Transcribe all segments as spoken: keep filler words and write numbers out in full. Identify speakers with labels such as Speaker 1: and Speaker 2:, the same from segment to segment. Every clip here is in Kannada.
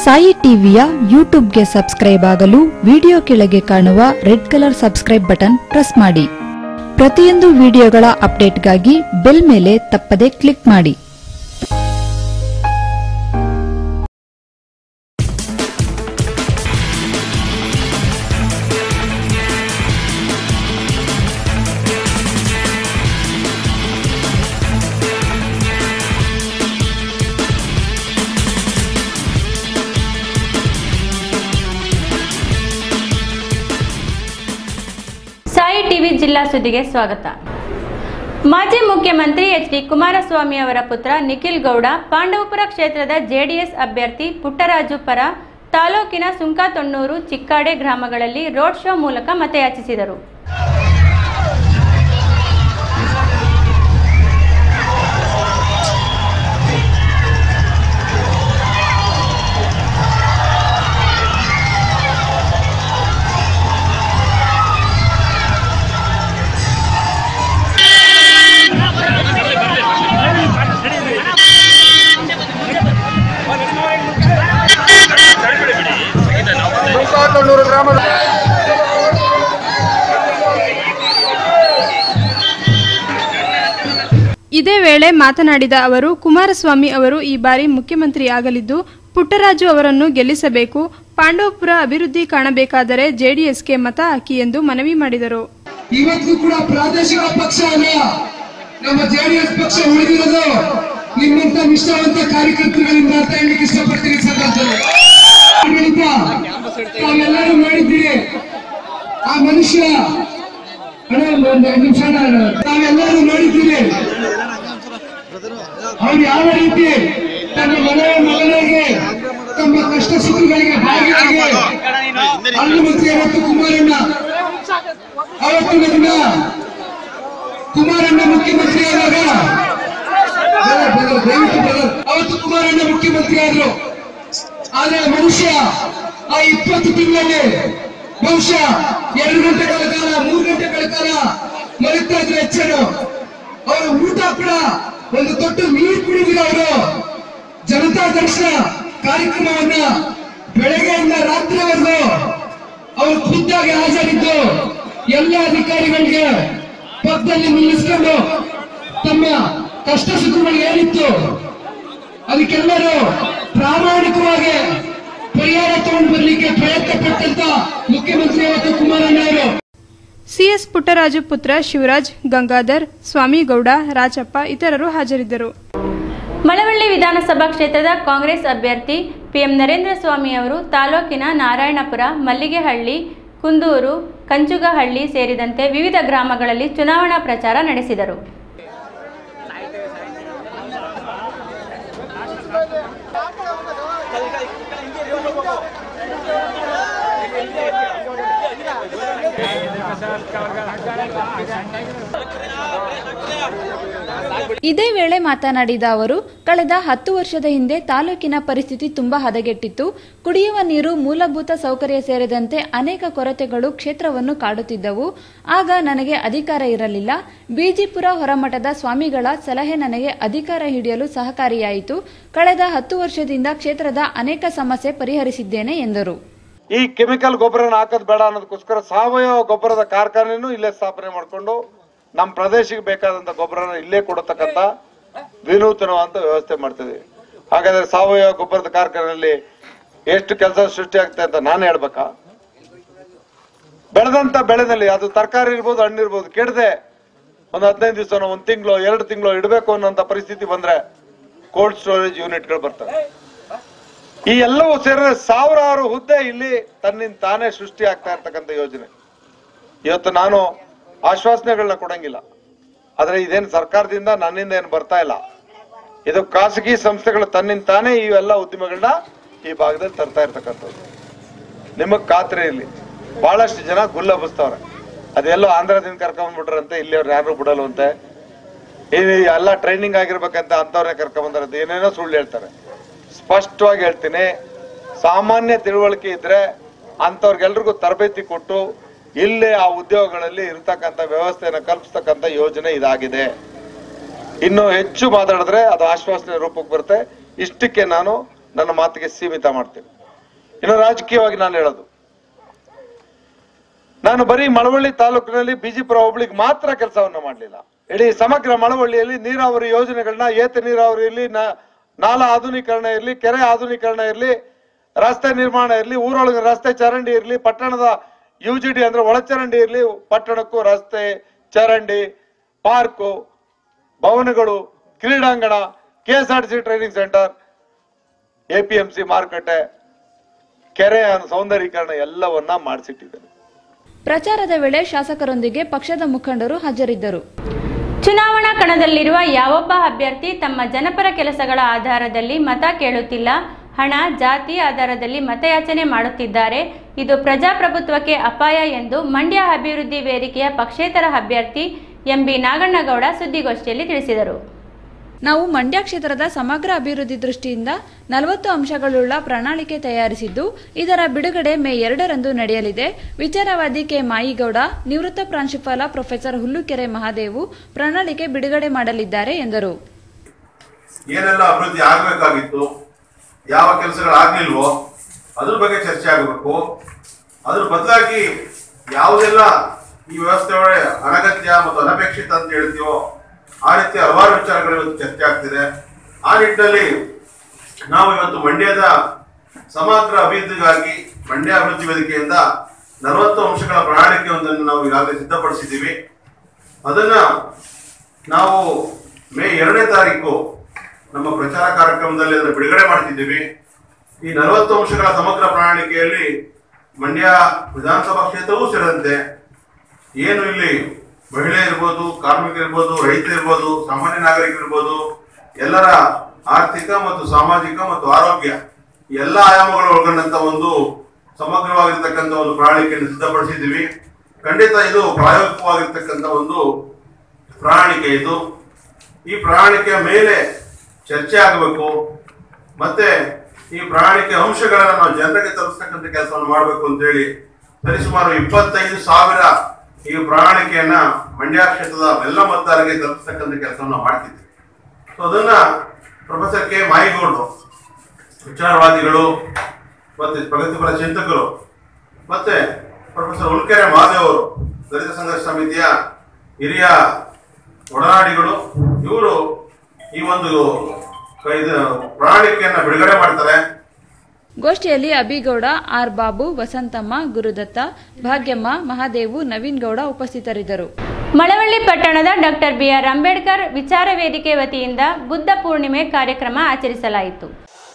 Speaker 1: ಸಾಯಿ ಟಿವಿಯ ಯೂಟ್ಯೂಬ್ಗೆ ಸಬ್ಸ್ಕ್ರೈಬ್ ಆಗಲು ವಿಡಿಯೋ ಕೆಳಗೆ ಕಾಣುವ red colour subscribe button press ಮಾಡಿ. ಪ್ರತಿಯೊಂದು ವಿಡಿಯೋಗಳ ಅಪ್ಡೇಟ್ಗಾಗಿ ಬೆಲ್ ಮೇಲೆ ತಪ್ಪದೆ ಕ್ಲಿಕ್ ಮಾಡಿ.
Speaker 2: ಸಾಯಿ ಟಿವಿ ಜಿಲ್ಲಾ ಸುದ್ದಿಗೆ ಸ್ವಾಗತ. ಮಾಜಿ ಮುಖ್ಯಮಂತ್ರಿ ಎಚ್ ಡಿ ಕುಮಾರಸ್ವಾಮಿ ಅವರ ಪುತ್ರ ನಿಖಿಲ್ ಗೌಡ ಪಾಂಡವಪುರ ಕ್ಷೇತ್ರದ ಜೆಡಿಎಸ್ ಅಭ್ಯರ್ಥಿ ಪುಟ್ಟರಾಜು ಪರ ತಾಲೂಕಿನ ಸುಂಕತೊಣ್ಣೂರು, ಚಿಕ್ಕಾಡೆ ಗ್ರಾಮಗಳಲ್ಲಿ ರೋಡ್ ಶೋ ಮೂಲಕ ಮತಯಾಚಿಸಿದರು.
Speaker 3: ಇದೇ ವೇಳೆ ಮಾತನಾಡಿದ ಅವರು, ಕುಮಾರಸ್ವಾಮಿ ಅವರು ಈ ಬಾರಿ ಮುಖ್ಯಮಂತ್ರಿಯಾಗಲಿದ್ದು ಪುಟ್ಟರಾಜು ಅವರನ್ನು ಗೆಲ್ಲಿಸಬೇಕು. ಪಾಂಡವಪುರ ಅಭಿವೃದ್ಧಿ ಕಾಣಬೇಕಾದರೆ ಜೆಡಿಎಸ್ಗೆ ಮತ ಹಾಕಿ ಎಂದು ಮನವಿ ಮಾಡಿದರು.
Speaker 4: ಇವತ್ತು ಕೂಡ ಪ್ರಾದೇಶಿಕ ಪಕ್ಷ ಅಲ್ಲ, ನಮ್ಮ ಜೆಡಿಎಸ್ ಪಕ್ಷ ಉಳಿದಿರೋದು ನಿಮ್ಮಂತ ನಿಷ್ಠಾವಂತ ಕಾರ್ಯಕರ್ತರುಗಳಿಂದ ಅಂತ ಹೇಳಲಿಕ್ಕೆ ಇಷ್ಟಪಡ್ತೀನಿ. ತಾವೆಲ್ಲರೂ ಮಾಡಿದ್ದೀರಿ, ಆ ಮನುಷ್ಯ ನಿಮಿಷ ತಾವೆಲ್ಲರೂ ನೋಡಿದ್ದೀರಿ ಅವ್ರು ಯಾವ ರೀತಿ ತನ್ನ ಮನೆಯ ಮಗನಿಗೆ ತಮ್ಮ ಕಷ್ಟ ಸುಖಗಳಿಗೆ ಭಾಗಿಯಾಗಿ ಅಲ್ಲಿ ಮಂತ್ರಿ ಅವತ್ತು ಕುಮಾರಣ್ಣ ಅವತ್ತಿನ ದಿನ ಕುಮಾರಣ್ಣ ಮುಖ್ಯಮಂತ್ರಿ ಆದಾಗ ಅವತ್ತು ಕುಮಾರಣ್ಣ ಮುಖ್ಯಮಂತ್ರಿ ಆದ್ರು. ಆದ್ರೆ ಮನುಷ್ಯ ಆ ಇಪ್ಪತ್ತು ತಿಂಗಳಲ್ಲಿ ಬಹುಶಃ ಎರಡು ಗಂಟೆಗಳ ಕಾಲ ಮೂರು ಗಂಟೆಗಳ ಕಾಲ ಮಲಗ್ತಾ ಇದ್ರು ಹೆಚ್ಚನು. ಅವರ ಊಟ ಕೂಡ ಒಂದು ತೊಟ್ಟು ನೀರು ಕುಡಿದಿರ ಅವರು ಜನತಾ ದರ್ಶನ ಕಾರ್ಯಕ್ರಮವನ್ನ ಬೆಳಗ್ಗೆಯಿಂದ ರಾತ್ರಿವರೆಗೂ ಅವರು ಖುದ್ದಾಗಿ ಹಾಜರಿದ್ದು ಎಲ್ಲ ಅಧಿಕಾರಿಗಳಿಗೆ ಪಕ್ಕದಲ್ಲಿ ನಿಲ್ಲಿಸಿಕೊಂಡು ತಮ್ಮ ಕಷ್ಟ ಸುಖಗಳು ಏನಿತ್ತು ಅದಕ್ಕೆಲ್ಲರೂ ಪ್ರಾಮಾಣಿಕವಾಗಿ ಪರಿಹಾರ ತಗೊಂಡು ಬರ್ಲಿಕ್ಕೆ ಪ್ರಯತ್ನ ಪಟ್ಟಂತ ಮುಖ್ಯಮಂತ್ರಿ ಅವತ್ತು ಕುಮಾರಣ್ಣ ಅವರು.
Speaker 3: ಸಿಎಸ್ ಪುಟ್ಟರಾಜು ಪುತ್ರ ಶಿವರಾಜ್, ಗಂಗಾಧರ್, ಸ್ವಾಮಿಗೌಡ, ರಾಜಪ್ಪ ಇತರರು ಹಾಜರಿದ್ದರು.
Speaker 2: ಮಳವಳ್ಳಿ ವಿಧಾನಸಭಾ ಕ್ಷೇತ್ರದ ಕಾಂಗ್ರೆಸ್ ಅಭ್ಯರ್ಥಿ ಪಿಎಂ ನರೇಂದ್ರ ಸ್ವಾಮಿ ಅವರು ತಾಲೂಕಿನ ನಾರಾಯಣಪುರ, ಮಲ್ಲಿಗೆಹಳ್ಳಿ, ಕುಂದೂರು, ಕಂಚುಗಹಳ್ಳಿ ಸೇರಿದಂತೆ ವಿವಿಧ ಗ್ರಾಮಗಳಲ್ಲಿ ಚುನಾವಣಾ ಪ್ರಚಾರ ನಡೆಸಿದರು.
Speaker 1: ಇದೇ ವೇಳೆ ಮಾತನಾಡಿದ ಅವರು, ಕಳೆದ ಹತ್ತು ವರ್ಷದ ಹಿಂದೆ ತಾಲೂಕಿನ ಪರಿಸ್ಥಿತಿ ತುಂಬಾ ಹದಗೆಟ್ಟಿತ್ತು. ಕುಡಿಯುವ ನೀರು, ಮೂಲಭೂತ ಸೌಕರ್ಯ ಸೇರಿದಂತೆ ಅನೇಕ ಕೊರತೆಗಳು ಕ್ಷೇತ್ರವನ್ನು ಕಾಡುತ್ತಿದ್ದವು. ಆಗ ನನಗೆ ಅಧಿಕಾರ ಇರಲಿಲ್ಲ. ಬಿಜಿಪುರ ಹೊರಮಠದ ಸ್ವಾಮಿಗಳ ಸಲಹೆ ನನಗೆ ಅಧಿಕಾರ ಹಿಡಿಯಲು ಸಹಕಾರಿಯಾಯಿತು. ಕಳೆದ ಹತ್ತು ವರ್ಷದಿಂದ ಕ್ಷೇತ್ರದ ಅನೇಕ ಸಮಸ್ಯೆ ಪರಿಹರಿಸಿದ್ದೇನೆ ಎಂದರು.
Speaker 5: ಈ ಕೆಮಿಕಲ್ ಗೊಬ್ಬರನ ಹಾಕೋದು ಬೇಡ ಅನ್ನೋದಕ್ಕೋಸ್ಕರ ಸಾವಯವ ಗೊಬ್ಬರದ ಕಾರ್ಖಾನೆನೂ ಇಲ್ಲೇ ಸ್ಥಾಪನೆ ಮಾಡಿಕೊಂಡು ನಮ್ಮ ಪ್ರದೇಶಕ್ಕೆ ಬೇಕಾದಂತ ಗೊಬ್ಬರನ ಇಲ್ಲೇ ಕೊಡತಕ್ಕಂತ ವಿನೂತನವಾದ ವ್ಯವಸ್ಥೆ ಮಾಡ್ತಿದ್ದೀವಿ. ಹಾಗಾದ್ರೆ ಸಾವಯವ ಗೊಬ್ಬರದ ಕಾರ್ಖಾನೆಯಲ್ಲಿ ಎಷ್ಟು ಕೆಲಸ ಸೃಷ್ಟಿ ಆಗ್ತದೆ ಅಂತ ನಾನು ಹೇಳ್ಬೇಕಾ? ಬೆಳೆದಂತ ಬೆಳೆದಲ್ಲಿ ಅದು ತರಕಾರಿ ಇರ್ಬೋದು, ಹಣ್ಣು ಇರ್ಬೋದು, ಕೆಡದೆ ಒಂದು ಹದಿನೈದು ದಿವಸ ಒಂದ್ ತಿಂಗಳು ಎರಡು ತಿಂಗಳು ಇಡಬೇಕು ಅನ್ನೋಂತ ಪರಿಸ್ಥಿತಿ ಬಂದ್ರೆ ಕೋಲ್ಡ್ ಸ್ಟೋರೇಜ್ ಯೂನಿಟ್ಗಳು ಬರ್ತವೆ. ಈ ಎಲ್ಲವೂ ಸೇರಿದ್ರೆ ಸಾವಿರಾರು ಹುದ್ದೆ ಇಲ್ಲಿ ತನ್ನಿಂದ ತಾನೇ ಸೃಷ್ಟಿ ಆಗ್ತಾ ಇರ್ತಕ್ಕಂಥ ಯೋಜನೆ. ಇವತ್ತು ನಾನು ಆಶ್ವಾಸನೆಗಳನ್ನ ಕೊಡಂಗಿಲ್ಲ, ಆದ್ರೆ ಇದೇನು ಸರ್ಕಾರದಿಂದ ನನ್ನಿಂದ ಏನು ಬರ್ತಾ ಇಲ್ಲ. ಇದು ಖಾಸಗಿ ಸಂಸ್ಥೆಗಳು ತನ್ನಿಂದ ತಾನೇ ಇವೆಲ್ಲ ಉದ್ಯಮಗಳನ್ನ ಈ ಭಾಗದಲ್ಲಿ ತರ್ತಾ ಇರ್ತಕ್ಕಂಥದ್ದು. ನಿಮಗ್ ಖಾತ್ರಿ ಇರ್ಲಿ, ಬಹಳಷ್ಟು ಜನ ಗುಲ್ಲ ಹಬ್ಬಿಸ್ತವ್ರೆ. ಅದೆಲ್ಲೋ ಆಂಧ್ರದಿಂದ ಕರ್ಕೊಂಡ್ಬಿಟ್ರಂತೆ, ಇಲ್ಲಿ ಅವ್ರು ಯಾರು ಬಿಡಲ್ವಂತೆ, ಎಲ್ಲ ಟ್ರೈನಿಂಗ್ ಆಗಿರ್ಬೇಕಂತ ಅಂತವ್ರನ್ನೇ ಕರ್ಕೊಂಡ್ಬಂದಾರಂತೆ, ಏನೇನೋ ಸುಳ್ಳು ಹೇಳ್ತಾರೆ. ಸ್ಪಷ್ಟವಾಗಿ ಹೇಳ್ತೀನಿ, ಸಾಮಾನ್ಯ ತಿಳುವಳಿಕೆ ಇದ್ರೆ ಅಂತವ್ರಿಗೆಲ್ರಿಗೂ ತರಬೇತಿ ಕೊಟ್ಟು ಇಲ್ಲೇ ಆ ಉದ್ಯೋಗಗಳಲ್ಲಿ ಇರತಕ್ಕಂಥ ವ್ಯವಸ್ಥೆಯನ್ನು ಕಲ್ಪಿಸ್ತಕ್ಕಂಥ ಯೋಜನೆ ಇದಾಗಿದೆ. ಇನ್ನು ಹೆಚ್ಚು ಮಾತಾಡಿದ್ರೆ ಅದು ಆಶ್ವಾಸನೆ ರೂಪಕ್ಕೆ ಬರುತ್ತೆ. ಇಷ್ಟಕ್ಕೆ ನಾನು ನನ್ನ ಮಾತಿಗೆ ಸೀಮಿತ ಮಾಡ್ತೇನೆ. ಇನ್ನು ರಾಜಕೀಯವಾಗಿ ನಾನು ಹೇಳೋದು, ನಾನು ಬರೀ ಮಳವಳ್ಳಿ ತಾಲೂಕಿನಲ್ಲಿ ಬಿಜಿಪುರ ಹೋಬಳಿಗೆ ಮಾತ್ರ ಕೆಲಸವನ್ನ ಮಾಡಲಿಲ್ಲ. ಇಡೀ ಸಮಗ್ರ ಮಳವಳ್ಳಿಯಲ್ಲಿ ನೀರಾವರಿ ಯೋಜನೆಗಳನ್ನ, ಏತ ನೀರಾವರಿ ಇರಲಿ, ನಾಲಾ ಆಧುನೀಕರಣ ಇರಲಿ, ಕೆರೆ ಆಧುನೀಕರಣ ಇರಲಿ, ರಸ್ತೆ ನಿರ್ಮಾಣ ಇರಲಿ, ಊರೊಳಗೆ ರಸ್ತೆ ಚರಂಡಿ ಇರಲಿ, ಪಟ್ಟಣದ ಯು ಜಿ ಡಿ ಅಂದ್ರೆ ಒಳಚರಂಡಿ ಇರಲಿ, ಪಟ್ಟಣಕ್ಕೂ ರಸ್ತೆ, ಚರಂಡಿ, ಪಾರ್ಕು, ಭವನಗಳು, ಕ್ರೀಡಾಂಗಣ, K S R T C training centre, A P M C ಮಾರುಕಟ್ಟೆ, ಕೆರೆ ಸೌಂದರ್ಯೀಕರಣ ಎಲ್ಲವನ್ನ ಮಾಡಿಸಿಟ್ಟಿದ್ದೇನೆ.
Speaker 1: ಪ್ರಚಾರದ ವೇಳೆ ಶಾಸಕರೊಂದಿಗೆ ಪಕ್ಷದ ಮುಖಂಡರು ಹಾಜರಿದ್ದರು.
Speaker 2: ಚುನಾವಣಾ ಕಣದಲ್ಲಿರುವ ಯಾವೊಬ್ಬ ಅಭ್ಯರ್ಥಿ ತಮ್ಮ ಜನಪರ ಕೆಲಸಗಳ ಆಧಾರದಲ್ಲಿ ಮತ ಕೇಳುತ್ತಿಲ್ಲ, ಹಣ, ಜಾತಿ ಆಧಾರದಲ್ಲಿ ಮತಯಾಚನೆ ಮಾಡುತ್ತಿದ್ದಾರೆ. ಇದು ಪ್ರಜಾಪ್ರಭುತ್ವಕ್ಕೆ ಅಪಾಯ ಎಂದು ಮಂಡ್ಯ ಅಭಿವೃದ್ಧಿ ವೇದಿಕೆಯ ಪಕ್ಷೇತರ ಅಭ್ಯರ್ಥಿ ಎಂ ಬಿ ನಾಗಣ್ಣಗೌಡ ಸುದ್ದಿಗೋಷ್ಠಿಯಲ್ಲಿ ತಿಳಿಸಿದರು.
Speaker 1: ನಾವು ಮಂಡ್ಯ ಕ್ಷೇತ್ರದ ಸಮಗ್ರ ಅಭಿವೃದ್ಧಿ ದೃಷ್ಟಿಯಿಂದ ನಲವತ್ತು ಅಂಶಗಳುಳ್ಳ ಪ್ರಣಾಳಿಕೆ ತಯಾರಿಸಿದ್ದು, ಇದರ ಬಿಡುಗಡೆ ಮೇ ಎರಡರಂದು ನಡೆಯಲಿದೆ. ವಿಚಾರವಾದಿ ಕೆ ಮಾಯಿಗೌಡ, ನಿವೃತ್ತ ಪ್ರಾಂಶುಪಾಲ ಪ್ರೊಫೆಸರ್ ಹುಲ್ಲುಕೆರೆ ಮಹಾದೇವು ಪ್ರಣಾಳಿಕೆ ಬಿಡುಗಡೆ ಮಾಡಲಿದ್ದಾರೆ ಎಂದರು.
Speaker 6: ಏನೆಲ್ಲ ಅಭಿವೃದ್ಧಿ ಆಗಬೇಕಾಗಿತ್ತು, ಯಾವ ಕೆಲಸಗಳಾಗ್ಲಿಲ್ವೋ ಅದ್ರ ಬಗ್ಗೆ ಚರ್ಚೆ ಆಗಬೇಕು. ಅದ್ರ ಬದಲಾಗಿ ಯಾವುದೆಲ್ಲ ಈ ವ್ಯವಸ್ಥೆ ಒಳಗೆ ಅನಗತ್ಯ ಮತ್ತು ಅನಪೇಕ್ಷಿತ ಅಂತ ಹೇಳ್ತೀವೋ ಆ ರೀತಿ ಹಲವಾರು ವಿಚಾರಗಳು ಇವತ್ತು ಚರ್ಚೆ ಆಗ್ತಿದೆ. ಆ ನಿಟ್ಟಿನಲ್ಲಿ ನಾವು ಇವತ್ತು ಮಂಡ್ಯದ ಸಮಗ್ರ ಅಭಿವೃದ್ಧಿಗಾಗಿ ಮಂಡ್ಯ ಅಭಿವೃದ್ಧಿ ವೇದಿಕೆಯಿಂದ ನಲವತ್ತು ಅಂಶಗಳ ಪ್ರಣಾಳಿಕೆಯೊಂದನ್ನು ನಾವು ಈಗಾಗಲೇ ಸಿದ್ಧಪಡಿಸಿದ್ದೀವಿ. ಅದನ್ನ ನಾವು ಮೇ ಎರಡನೇ ತಾರೀಕು ನಮ್ಮ ಪ್ರಚಾರ ಕಾರ್ಯಕ್ರಮದಲ್ಲಿ ಅದನ್ನು ಬಿಡುಗಡೆ ಮಾಡ್ತಿದ್ದೀವಿ. ಈ ನಲವತ್ತು ಅಂಶಗಳ ಸಮಗ್ರ ಪ್ರಣಾಳಿಕೆಯಲ್ಲಿ ಮಂಡ್ಯ ವಿಧಾನಸಭಾ ಕ್ಷೇತ್ರವೂ ಸೇರಿದಂತೆ ಏನು ಇಲ್ಲಿ ಮಹಿಳೆ ಇರ್ಬೋದು, ಕಾರ್ಮಿಕರಿರ್ಬೋದು, ರೈತರಿರ್ಬೋದು, ಸಾಮಾನ್ಯ ನಾಗರಿಕರಿರ್ಬೋದು, ಎಲ್ಲರ ಆರ್ಥಿಕ ಮತ್ತು ಸಾಮಾಜಿಕ ಮತ್ತು ಆರೋಗ್ಯ ಎಲ್ಲ ಆಯಾಮಗಳು ಒಳಗೊಂಡಂತ ಒಂದು ಸಮಗ್ರವಾಗಿರ್ತಕ್ಕಂಥ ಒಂದು ಪ್ರಣಾಳಿಕೆಯನ್ನು ಸಿದ್ಧಪಡಿಸಿದ್ದೀವಿ. ಖಂಡಿತ ಇದು ಪ್ರಾಯೋಗಿಕವಾಗಿರ್ತಕ್ಕಂಥ ಒಂದು ಪ್ರಣಾಳಿಕೆ. ಇದು ಈ ಪ್ರಣಾಳಿಕೆಯ ಮೇಲೆ ಚರ್ಚೆ ಆಗಬೇಕು. ಮತ್ತೆ ಈ ಪ್ರಣಾಳಿಕೆ ಅಂಶಗಳನ್ನ ನಾವು ಜನರಿಗೆ ತಲುಪಿಸ್ತಕ್ಕಂಥ ಕೆಲಸವನ್ನು ಮಾಡಬೇಕು ಅಂತ ಹೇಳಿ ಸರಿಸುಮಾರು ಇಪ್ಪತ್ತೈದು ಸಾವಿರ ಈ ಪ್ರಣಾಳಿಕೆಯನ್ನ ಮಂಡ್ಯ ಕ್ಷೇತ್ರದ ಎಲ್ಲ ಮತದಾರರಿಗೆ ತಲುಪಿಸ್ತಕ್ಕಂಥ ಕೆಲಸವನ್ನು ಮಾಡ್ತಿದ್ವಿ. ಸೊ ಅದನ್ನ ಪ್ರೊಫೆಸರ್ ಕೆ ಮಾಯಿಗೌಡರು, ವಿಚಾರವಾದಿಗಳು ಮತ್ತೆ ಪ್ರಗತಿಪರ ಚಿಂತಕರು, ಮತ್ತೆ ಪ್ರೊಫೆಸರ್ ಹುಲ್ಲುಕೆರೆ ಮಹಾದೇವ್ ಅವರು, ದಲಿತ ಸಂಘರ್ಷ ಸಮಿತಿಯ ಹಿರಿಯ ಒಡನಾಡಿಗಳು, ಇವರು ಈ ಒಂದು ಪ್ರಣಾಳಿಕೆಯನ್ನ ಬಿಡುಗಡೆ ಮಾಡ್ತಾರೆ.
Speaker 1: ಗೋಷ್ಠಿಯಲ್ಲಿ ಅಭಿಗೌಡ, ಆರ್ ಬಾಬು, ವಸಂತಮ್ಮ, ಗುರುದತ್ತ, ಭಾಗ್ಯಮ್ಮ, ಮಹಾದೇವು, ನವೀನ್ ಗೌಡ ಉಪಸ್ಥಿತರಿದ್ದರು.
Speaker 2: ಮಳವಳ್ಳಿ ಪಟ್ಟಣದ ಡಾಕ್ಟರ್ ಬಿ ಆರ್ ಅಂಬೇಡ್ಕರ್ ವಿಚಾರ ವೇದಿಕೆ ವತಿಯಿಂದ ಬುದ್ಧ ಪೂರ್ಣಿಮೆ ಕಾರ್ಯಕ್ರಮ ಆಚರಿಸಲಾಯಿತು.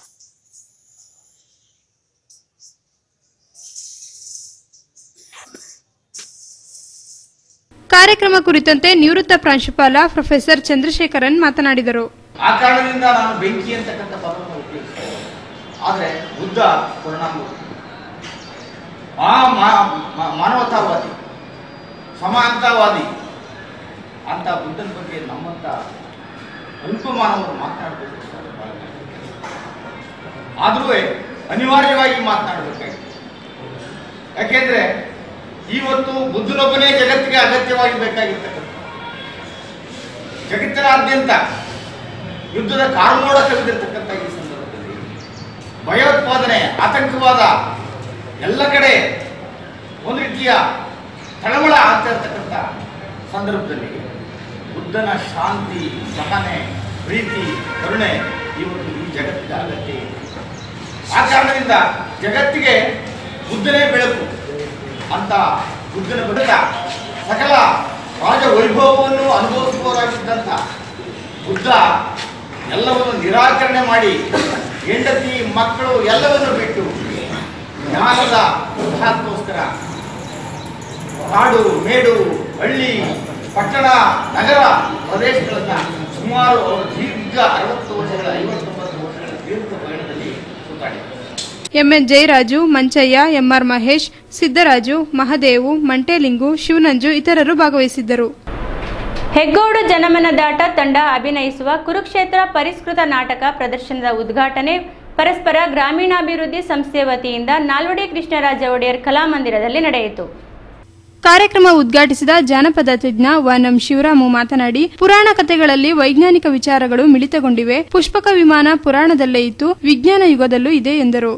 Speaker 3: ಕಾರ್ಯಕ್ರಮ ಕುರಿತಂತೆ ನಿವೃತ್ತ ಪ್ರಾಂಶುಪಾಲ ಪ್ರೊಫೆಸರ್ ಚಂದ್ರಶೇಖರನ್ ಮಾತನಾಡಿದರು.
Speaker 7: ಆ ಕಾರಣದಿಂದ ನಾನು ಬೆಂಕಿ ಅಂತಕ್ಕಂಥ ಪದವನ್ನು ಉಪಯೋಗಿಸ್ತೇನೆ. ಆದರೆ ಬುದ್ಧ ಕರುಣಾಮೂರ್ತಿ, ಆ ಮಾನವತಾವಾದಿ, ಸಮಾನತಾವಾದಿ ಅಂತ ಬುದ್ಧನ ಬಗ್ಗೆ ನಮ್ಮಂತ ಅಲ್ಪ ಮಾನವರು ಮಾತನಾಡಬೇಕು. ಆದರೂ ಅನಿವಾರ್ಯವಾಗಿ ಮಾತನಾಡಬೇಕಾಗಿದೆ. ಯಾಕೆಂದ್ರೆ ಇವತ್ತು ಬುದ್ಧನೊಬ್ಬನೇ ಜಗತ್ತಿಗೆ ಅಗತ್ಯವಾಗಿ ಬೇಕಾಗಿರ್ತಕ್ಕಂಥ, ಜಗತ್ತಿನಾದ್ಯಂತ ಯುದ್ಧದ ಕಾರ್ಮೋಡ ಕವಿದಿರ್ತಕ್ಕಂಥ ಈ ಸಂದರ್ಭದಲ್ಲಿ ಭಯೋತ್ಪಾದನೆ, ಆತಂಕವಾದ ಎಲ್ಲ ಕಡೆ ಒಂದು ರೀತಿಯ ತಳಮಳ ಆಗ್ತಾ ಇರ್ತಕ್ಕಂಥ ಸಂದರ್ಭದಲ್ಲಿ ಬುದ್ಧನ ಶಾಂತಿ, ಸಹನೆ, ಪ್ರೀತಿ, ಕರುಣೆ ಇವತ್ತು ಈ ಜಗತ್ತಿಗೆ ಅಗತ್ಯ ಇದೆ. ಆ ಕಾರಣದಿಂದ ಜಗತ್ತಿಗೆ ಬುದ್ಧನೇ ಬೆಳಕು ಅಂತ ಬುದ್ಧನ ಬಳಿಕ ಸಕಲ ರಾಜ ವೈಭವವನ್ನು ಅನುಭವಿಸುವವರಾಗಿದ್ದಂಥ ಬುದ್ಧ ಎಲ್ಲವನ್ನು ನಿರಾಕರಣೆ ಮಾಡಿ ಹೆಂಡತಿ, ಮಕ್ಕಳು ಎಲ್ಲವನ್ನು ಬಿಟ್ಟು ಜ್ಞಾನದ ಉದ್ಧಾರಕ್ಕೋಸ್ಕರ ಕಾಡು, ಮೇಡು, ಹಳ್ಳಿ, ಪಟ್ಟಣ, ನಗರ ಪ್ರದೇಶಗಳನ್ನ ಸುಮಾರು ಅವರು ದೀರ್ಘ ಅರವತ್ತು ವರ್ಷಗಳ ಐವತ್ತೊಂಬತ್ತು ವರ್ಷಗಳ ದೀರ್ಘ ಪಯಣದಲ್ಲಿ ಸುತ್ತಾಡಿದರು.
Speaker 3: ಎಂಎನ್ ಜಯರಾಜು, ಮಂಚಯ್ಯ, ಎಂಆರ್ ಮಹೇಶ್, ಸಿದ್ದರಾಜು, ಮಹದೇವು, ಮಂಟೇಲಿಂಗು, ಶಿವನಂಜು ಇತರರು ಭಾಗವಹಿಸಿದ್ದರು.
Speaker 2: ಹೆಗ್ಗೋಡು ಜನಮನದಾಟ ತಂಡ ಅಭಿನಯಿಸುವ ಕುರುಕ್ಷೇತ್ರ ಪರಿಷ್ಕೃತ ನಾಟಕ ಪ್ರದರ್ಶನದ ಉದ್ಘಾಟನೆ ಪರಸ್ಪರ ಗ್ರಾಮೀಣಾಭಿವೃದ್ಧಿ ಸಂಸ್ಥೆ ವತಿಯಿಂದ ನಾಲ್ವಡಿ ಕೃಷ್ಣರಾಜ ಒಡೆಯರ್ ಕಲಾಮಂದಿರದಲ್ಲಿ ನಡೆಯಿತು.
Speaker 3: ಕಾರ್ಯಕ್ರಮ ಉದ್ಘಾಟಿಸಿದ ಜಾನಪದ ತಜ್ಞ ವನಂ ಶಿವರಾಮು ಮಾತನಾಡಿ, ಪುರಾಣ ಕಥೆಗಳಲ್ಲಿ ವೈಜ್ಞಾನಿಕ ವಿಚಾರಗಳು ಮಿಳಿತಗೊಂಡಿವೆ. ಪುಷ್ಪಕ ವಿಮಾನ ಪುರಾಣದಲ್ಲೇ ಇತ್ತು, ವಿಜ್ಞಾನ ಯುಗದಲ್ಲೂ ಇದೆ ಎಂದರು.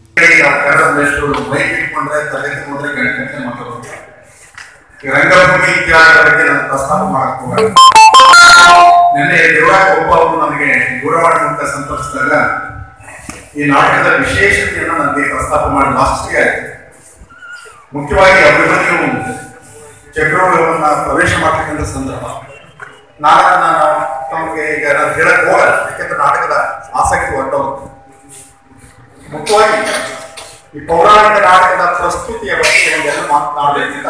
Speaker 6: ರಂಗಭೂಮಿ ಇತಿಹಾಸದ ಬಗ್ಗೆ ನಾನು ಪ್ರಸ್ತಾಪ ಮಾಡಕ್ಕೆ ನಿನ್ನೆ ದೇವರಾಜ ಒಬ್ಬ ಅವರು ನನಗೆ ದೂರವಾಣಿ ಮೂಲಕ ಸಂಪರ್ಕಿಸಿದಾಗ ಈ ನಾಟಕದ ವಿಶೇಷತೆಯನ್ನು ನನಗೆ ಪ್ರಸ್ತಾಪ ಮಾಡಿ ಲಾಸ್ಟ್ಗೆ ಆಯಿತು. ಮುಖ್ಯವಾಗಿ ಅಭಿಮನ್ಯು ಚಕ್ರವ್ಯೂಹವನ್ನ ಪ್ರವೇಶ ಮಾಡತಕ್ಕಂಥ ಸಂದರ್ಭ ನಾಟಕನ ನಾವು ತಮಗೆ ಈಗ ನಾನು ಹೇಳಕ್ ಹೋಗಲ್ಲ, ಯಾಕೆಂದ್ರೆ ನಾಟಕದ ಆಸಕ್ತಿ ಹೊರಟೋಗುತ್ತೆ. ಮುಖ್ಯವಾಗಿ ಈ ಪೌರಾಣಿಕ ನಾಟಕದ ಪ್ರಸ್ತುತಿಯ ಬಗ್ಗೆ ಒಂದೆಲ್ಲ ಮಾತನಾಡಬೇಕಿಂತ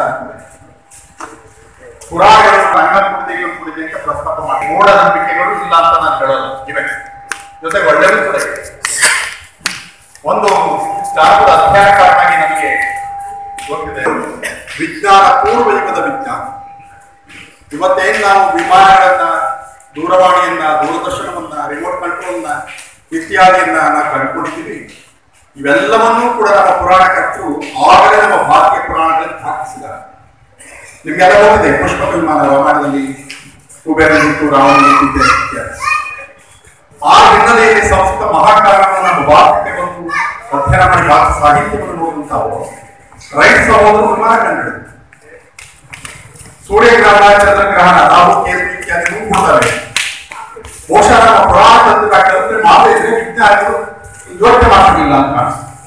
Speaker 6: ಪುರಾಣಗಳು ರಂಗಕೃತಿಗಳು ಕುರಿತು ಅಂತ ಪ್ರಸ್ತಾಪ ಮಾಡಿ ಮೂಢನಂಬಿಕೆಗಳು ಇಲ್ಲ ಅಂತ ನಾನು ಹೇಳಲ್ಲ, ಇವೆ ಜೊತೆಗೆ ಒಳ್ಳೆಯದು ಕೂಡ ಇದೆ. ಒಂದು ಜಾನಪದ ಅಧ್ಯಯನಕಾರನಾಗಿ ನನಗೆ ಗೊತ್ತಿದೆ, ವಿಜ್ಞಾನ ಪೂರ್ವ ಯುಗದ ವಿಜ್ಞಾನ. ಇವತ್ತೇನು ನಾವು ವಿಮಾನಗಳನ್ನ, ದೂರವಾಣಿಯನ್ನ, ದೂರದರ್ಶನವನ್ನ, ರಿಮೋಟ್ ಕಂಟ್ರೋಲ್ನ ಇತ್ಯಾದಿಯನ್ನ ನಾವು ಕಂಡುಕೊಂಡಿದ್ದೀವಿ. ಇವೆಲ್ಲವನ್ನೂ ಕೂಡ ನಮ್ಮ ಪುರಾಣಕರ್ತರು ಆಗಲೇ ನಮ್ಮ ಭಾರತೀಯ ಪುರಾಣಗಳಲ್ಲಿ ಸ್ಥಾಪಿಸಿದ್ದಾರೆ. ನಿಮ್ಗೆಲ್ಲ ಹೋಗಿದೆ ಪುಷ್ಪಕ ವಿಮಾನ ರಾಮಾಯಣದಲ್ಲಿ ಕುಬೇರನಿತ್ತು, ರಾವಣನಿತ್ತು ಇತ್ಯಾದಿ. ಆ ಹಿನ್ನೆಲೆಯಲ್ಲಿ ಸಂಸ್ಕೃತ ಮಹಾಕಾವ್ಯವನ್ನು ನಮ್ಮ ಭಾರತಕ್ಕೆ ಬಂದು ಅಧ್ಯಯನ ಮಾಡಿ ಭಾರತ ಸಾಹಿತ್ಯವನ್ನು ನೋಡುವಂತಾವು ರೈತ ಸಹೋದರು ವಿಮಾನ ಕಂಡು ಸೂರ್ಯಗ್ರಹಣ, ಚಂದ್ರಗ್ರಹಣ, ರಾಹು ಕೇತು ಇತ್ಯಾದಿ ಕೊಡ್ತವೆ. ಬಹುಶಃ ನಮ್ಮ ಪುರಾಣ ತಂತ್ರಜ್ಞಾನಕ್ಕೆ ಮಾಡಿದ್ರೆ ವಿಜ್ಞಾನಿಗಳು ಯೋಚನೆ ಮಾಡಲಿಲ್ಲ ಅಂತ.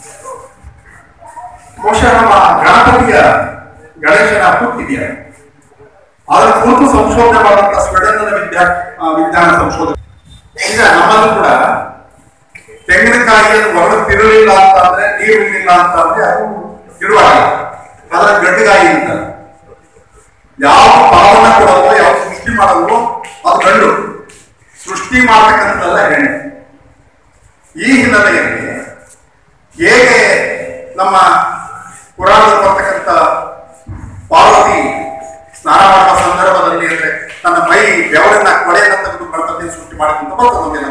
Speaker 6: ಬಹುಶಃ ನಮ್ಮ ಗಣಪತಿಯ ಗಣೇಶನ ಹುಟ್ಟಿದೆಯಾ ಅದರ ಕುರಿತು ಸಂಶೋಧನೆ ಮಾಡುವಂತಹ ಸ್ವೀಡನ್ನ ವಿದ್ಯಾ ವಿಜ್ಞಾನ ಸಂಶೋಧನೆ. ಈಗ ನಮ್ಮಲ್ಲೂ ಕೂಡ ತೆಂಗಿನಕಾಯಿಯನ್ನು ಹೊರಗೆ ತಿರುಳಿಲ್ಲ ಅಂತ ಅಂದ್ರೆ, ನೀರು ಇರಲಿಲ್ಲ ಅಂತ ಅಂದ್ರೆ ಅದು ಇರುವಾಗ ಅದರ ಗಡ್ಡುಗಾಯಿ ಅಂತ. ಯಾವ ಫಲವನ್ನ ಕೊಡೋದು, ಯಾವ ಸೃಷ್ಟಿ ಮಾಡೋದು ಅದು ಗಂಡು, ಸೃಷ್ಟಿ ಮಾಡತಕ್ಕಂಥದ್ದಲ್ಲ ಹೆಣ್ಣು. ಈ ಹಿನ್ನೆಲೆಯಲ್ಲಿ ಹೇಗೆ ನಮ್ಮ ಪುರಾಣದಲ್ಲಿ ಬರ್ತಕ್ಕಂಥ ಪಾರ್ವತಿ ಸ್ನಾನ ಮಾಡುವ ಸಂದರ್ಭದಲ್ಲಿ ಅಂದ್ರೆ ತನ್ನ ಮೈ ಬೆವರನ್ನ ಕೊಳೆಯನ್ನ ತೆಗೆದು ಗಣಪತಿಯನ್ನು ಸೃಷ್ಟಿ ಮಾಡಿದಂತ ಬರ್ತದೆ ನಮಗೆಲ್ಲ.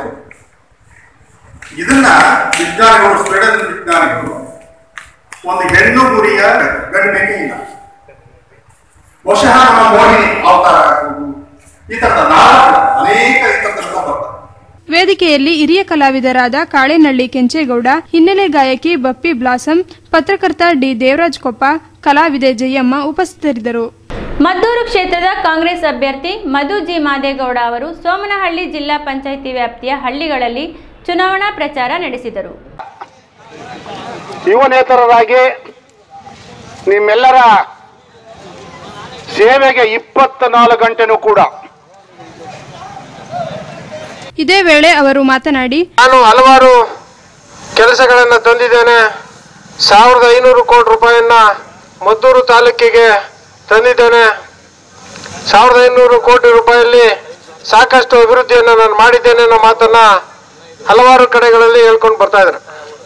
Speaker 6: ಇದನ್ನ ವಿಜ್ಞಾನಿಗಳು, ಸ್ವೀಡನ್ ವಿಜ್ಞಾನಿಗಳು ಒಂದು ಹೆಣ್ಣು ಗುರಿಯ ಗಂಡು ಮೇಕೆ ಇಲ್ಲ, ಬಹುಶಃ ನಮ್ಮ ಮೋಹಿನಿ ಅವತಾರ ಆಗ್ಬೋದು, ಈ ತರದ ನಾಲ್ಕು ಅನೇಕ ಈ ತರದ ಬರ್ತದೆ.
Speaker 3: ವೇದಿಕೆಯಲ್ಲಿ ಹಿರಿಯ ಕಲಾವಿದರಾದ ಕಾಳೇನಹಳ್ಳಿ ಕೆಂಚೇಗೌಡ, ಹಿನ್ನೆಲೆ ಗಾಯಕಿ ಬಪ್ಪಿ ಬ್ಲಾಸಂ, ಪತ್ರಕರ್ತ ಡಿ ದೇವರಾಜ್ ಕೊಪ್ಪ, ಕಲಾವಿದೆ ಜಯಮ್ಮ ಉಪಸ್ಥಿತರಿದ್ದರು.
Speaker 2: ಮದ್ದೂರು ಕ್ಷೇತ್ರದ ಕಾಂಗ್ರೆಸ್ ಅಭ್ಯರ್ಥಿ ಮಧು ಜಿ ಮಾದೇಗೌಡ ಅವರು ಸೋಮನಹಳ್ಳಿ ಜಿಲ್ಲಾ ಪಂಚಾಯಿತಿ ವ್ಯಾಪ್ತಿಯ ಹಳ್ಳಿಗಳಲ್ಲಿ ಚುನಾವಣಾ ಪ್ರಚಾರ ನಡೆಸಿದರು.
Speaker 8: ಯುವ ನೇತರರಾಗಿ ನಿಮ್ಮೆಲ್ಲರ ಸೇವೆಗೆ ಇಪ್ಪತ್ತ ನಾಲ್ಕು ಗಂಟೆನೂ ಕೂಡ.
Speaker 3: ಇದೇ ವೇಳೆ ಅವರು ಮಾತನಾಡಿ,
Speaker 8: ನಾನು ಹಲವಾರು ಕೆಲಸಗಳನ್ನು ತಂದಿದ್ದೇನೆ. ಸಾವಿರದ ಐನೂರು ಕೋಟಿ ರೂಪಾಯಿಯನ್ನ ಮದ್ದೂರು ತಾಲೂಕಿಗೆ ತಂದಿದ್ದೇನೆ. ಸಾವಿರದ ಐನೂರು ಕೋಟಿ ರೂಪಾಯಿಯಲ್ಲಿ ಸಾಕಷ್ಟು ಅಭಿವೃದ್ಧಿಯನ್ನು ನಾನು ಮಾಡಿದ್ದೇನೆ ಅನ್ನೋ ಮಾತನ್ನ ಹಲವಾರು ಕಡೆಗಳಲ್ಲಿ ಹೇಳ್ಕೊಂಡು ಬರ್ತಾ ಇದ್ದಾರೆ.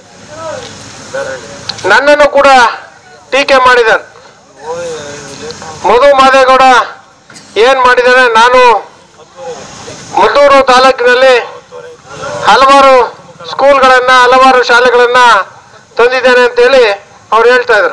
Speaker 8: ನನ್ನನ್ನು ಕೂಡ ಟೀಕೆ ಮಾಡಿದ್ದಾರೆ. ಮಧು ಮಾದೇಗೌಡ ಏನ್ ಮಾಡಿದ್ದಾರೆ, ನಾನು ಮದ್ದೂರು ತಾಲೂಕಿನಲ್ಲಿ ಹಲವಾರು ಸ್ಕೂಲ್ಗಳನ್ನ, ಹಲವಾರು ಶಾಲೆಗಳನ್ನ ತಂದಿದ್ದೇನೆ ಅಂತೇಳಿ ಅವ್ರು ಹೇಳ್ತಾ ಇದ್ರು.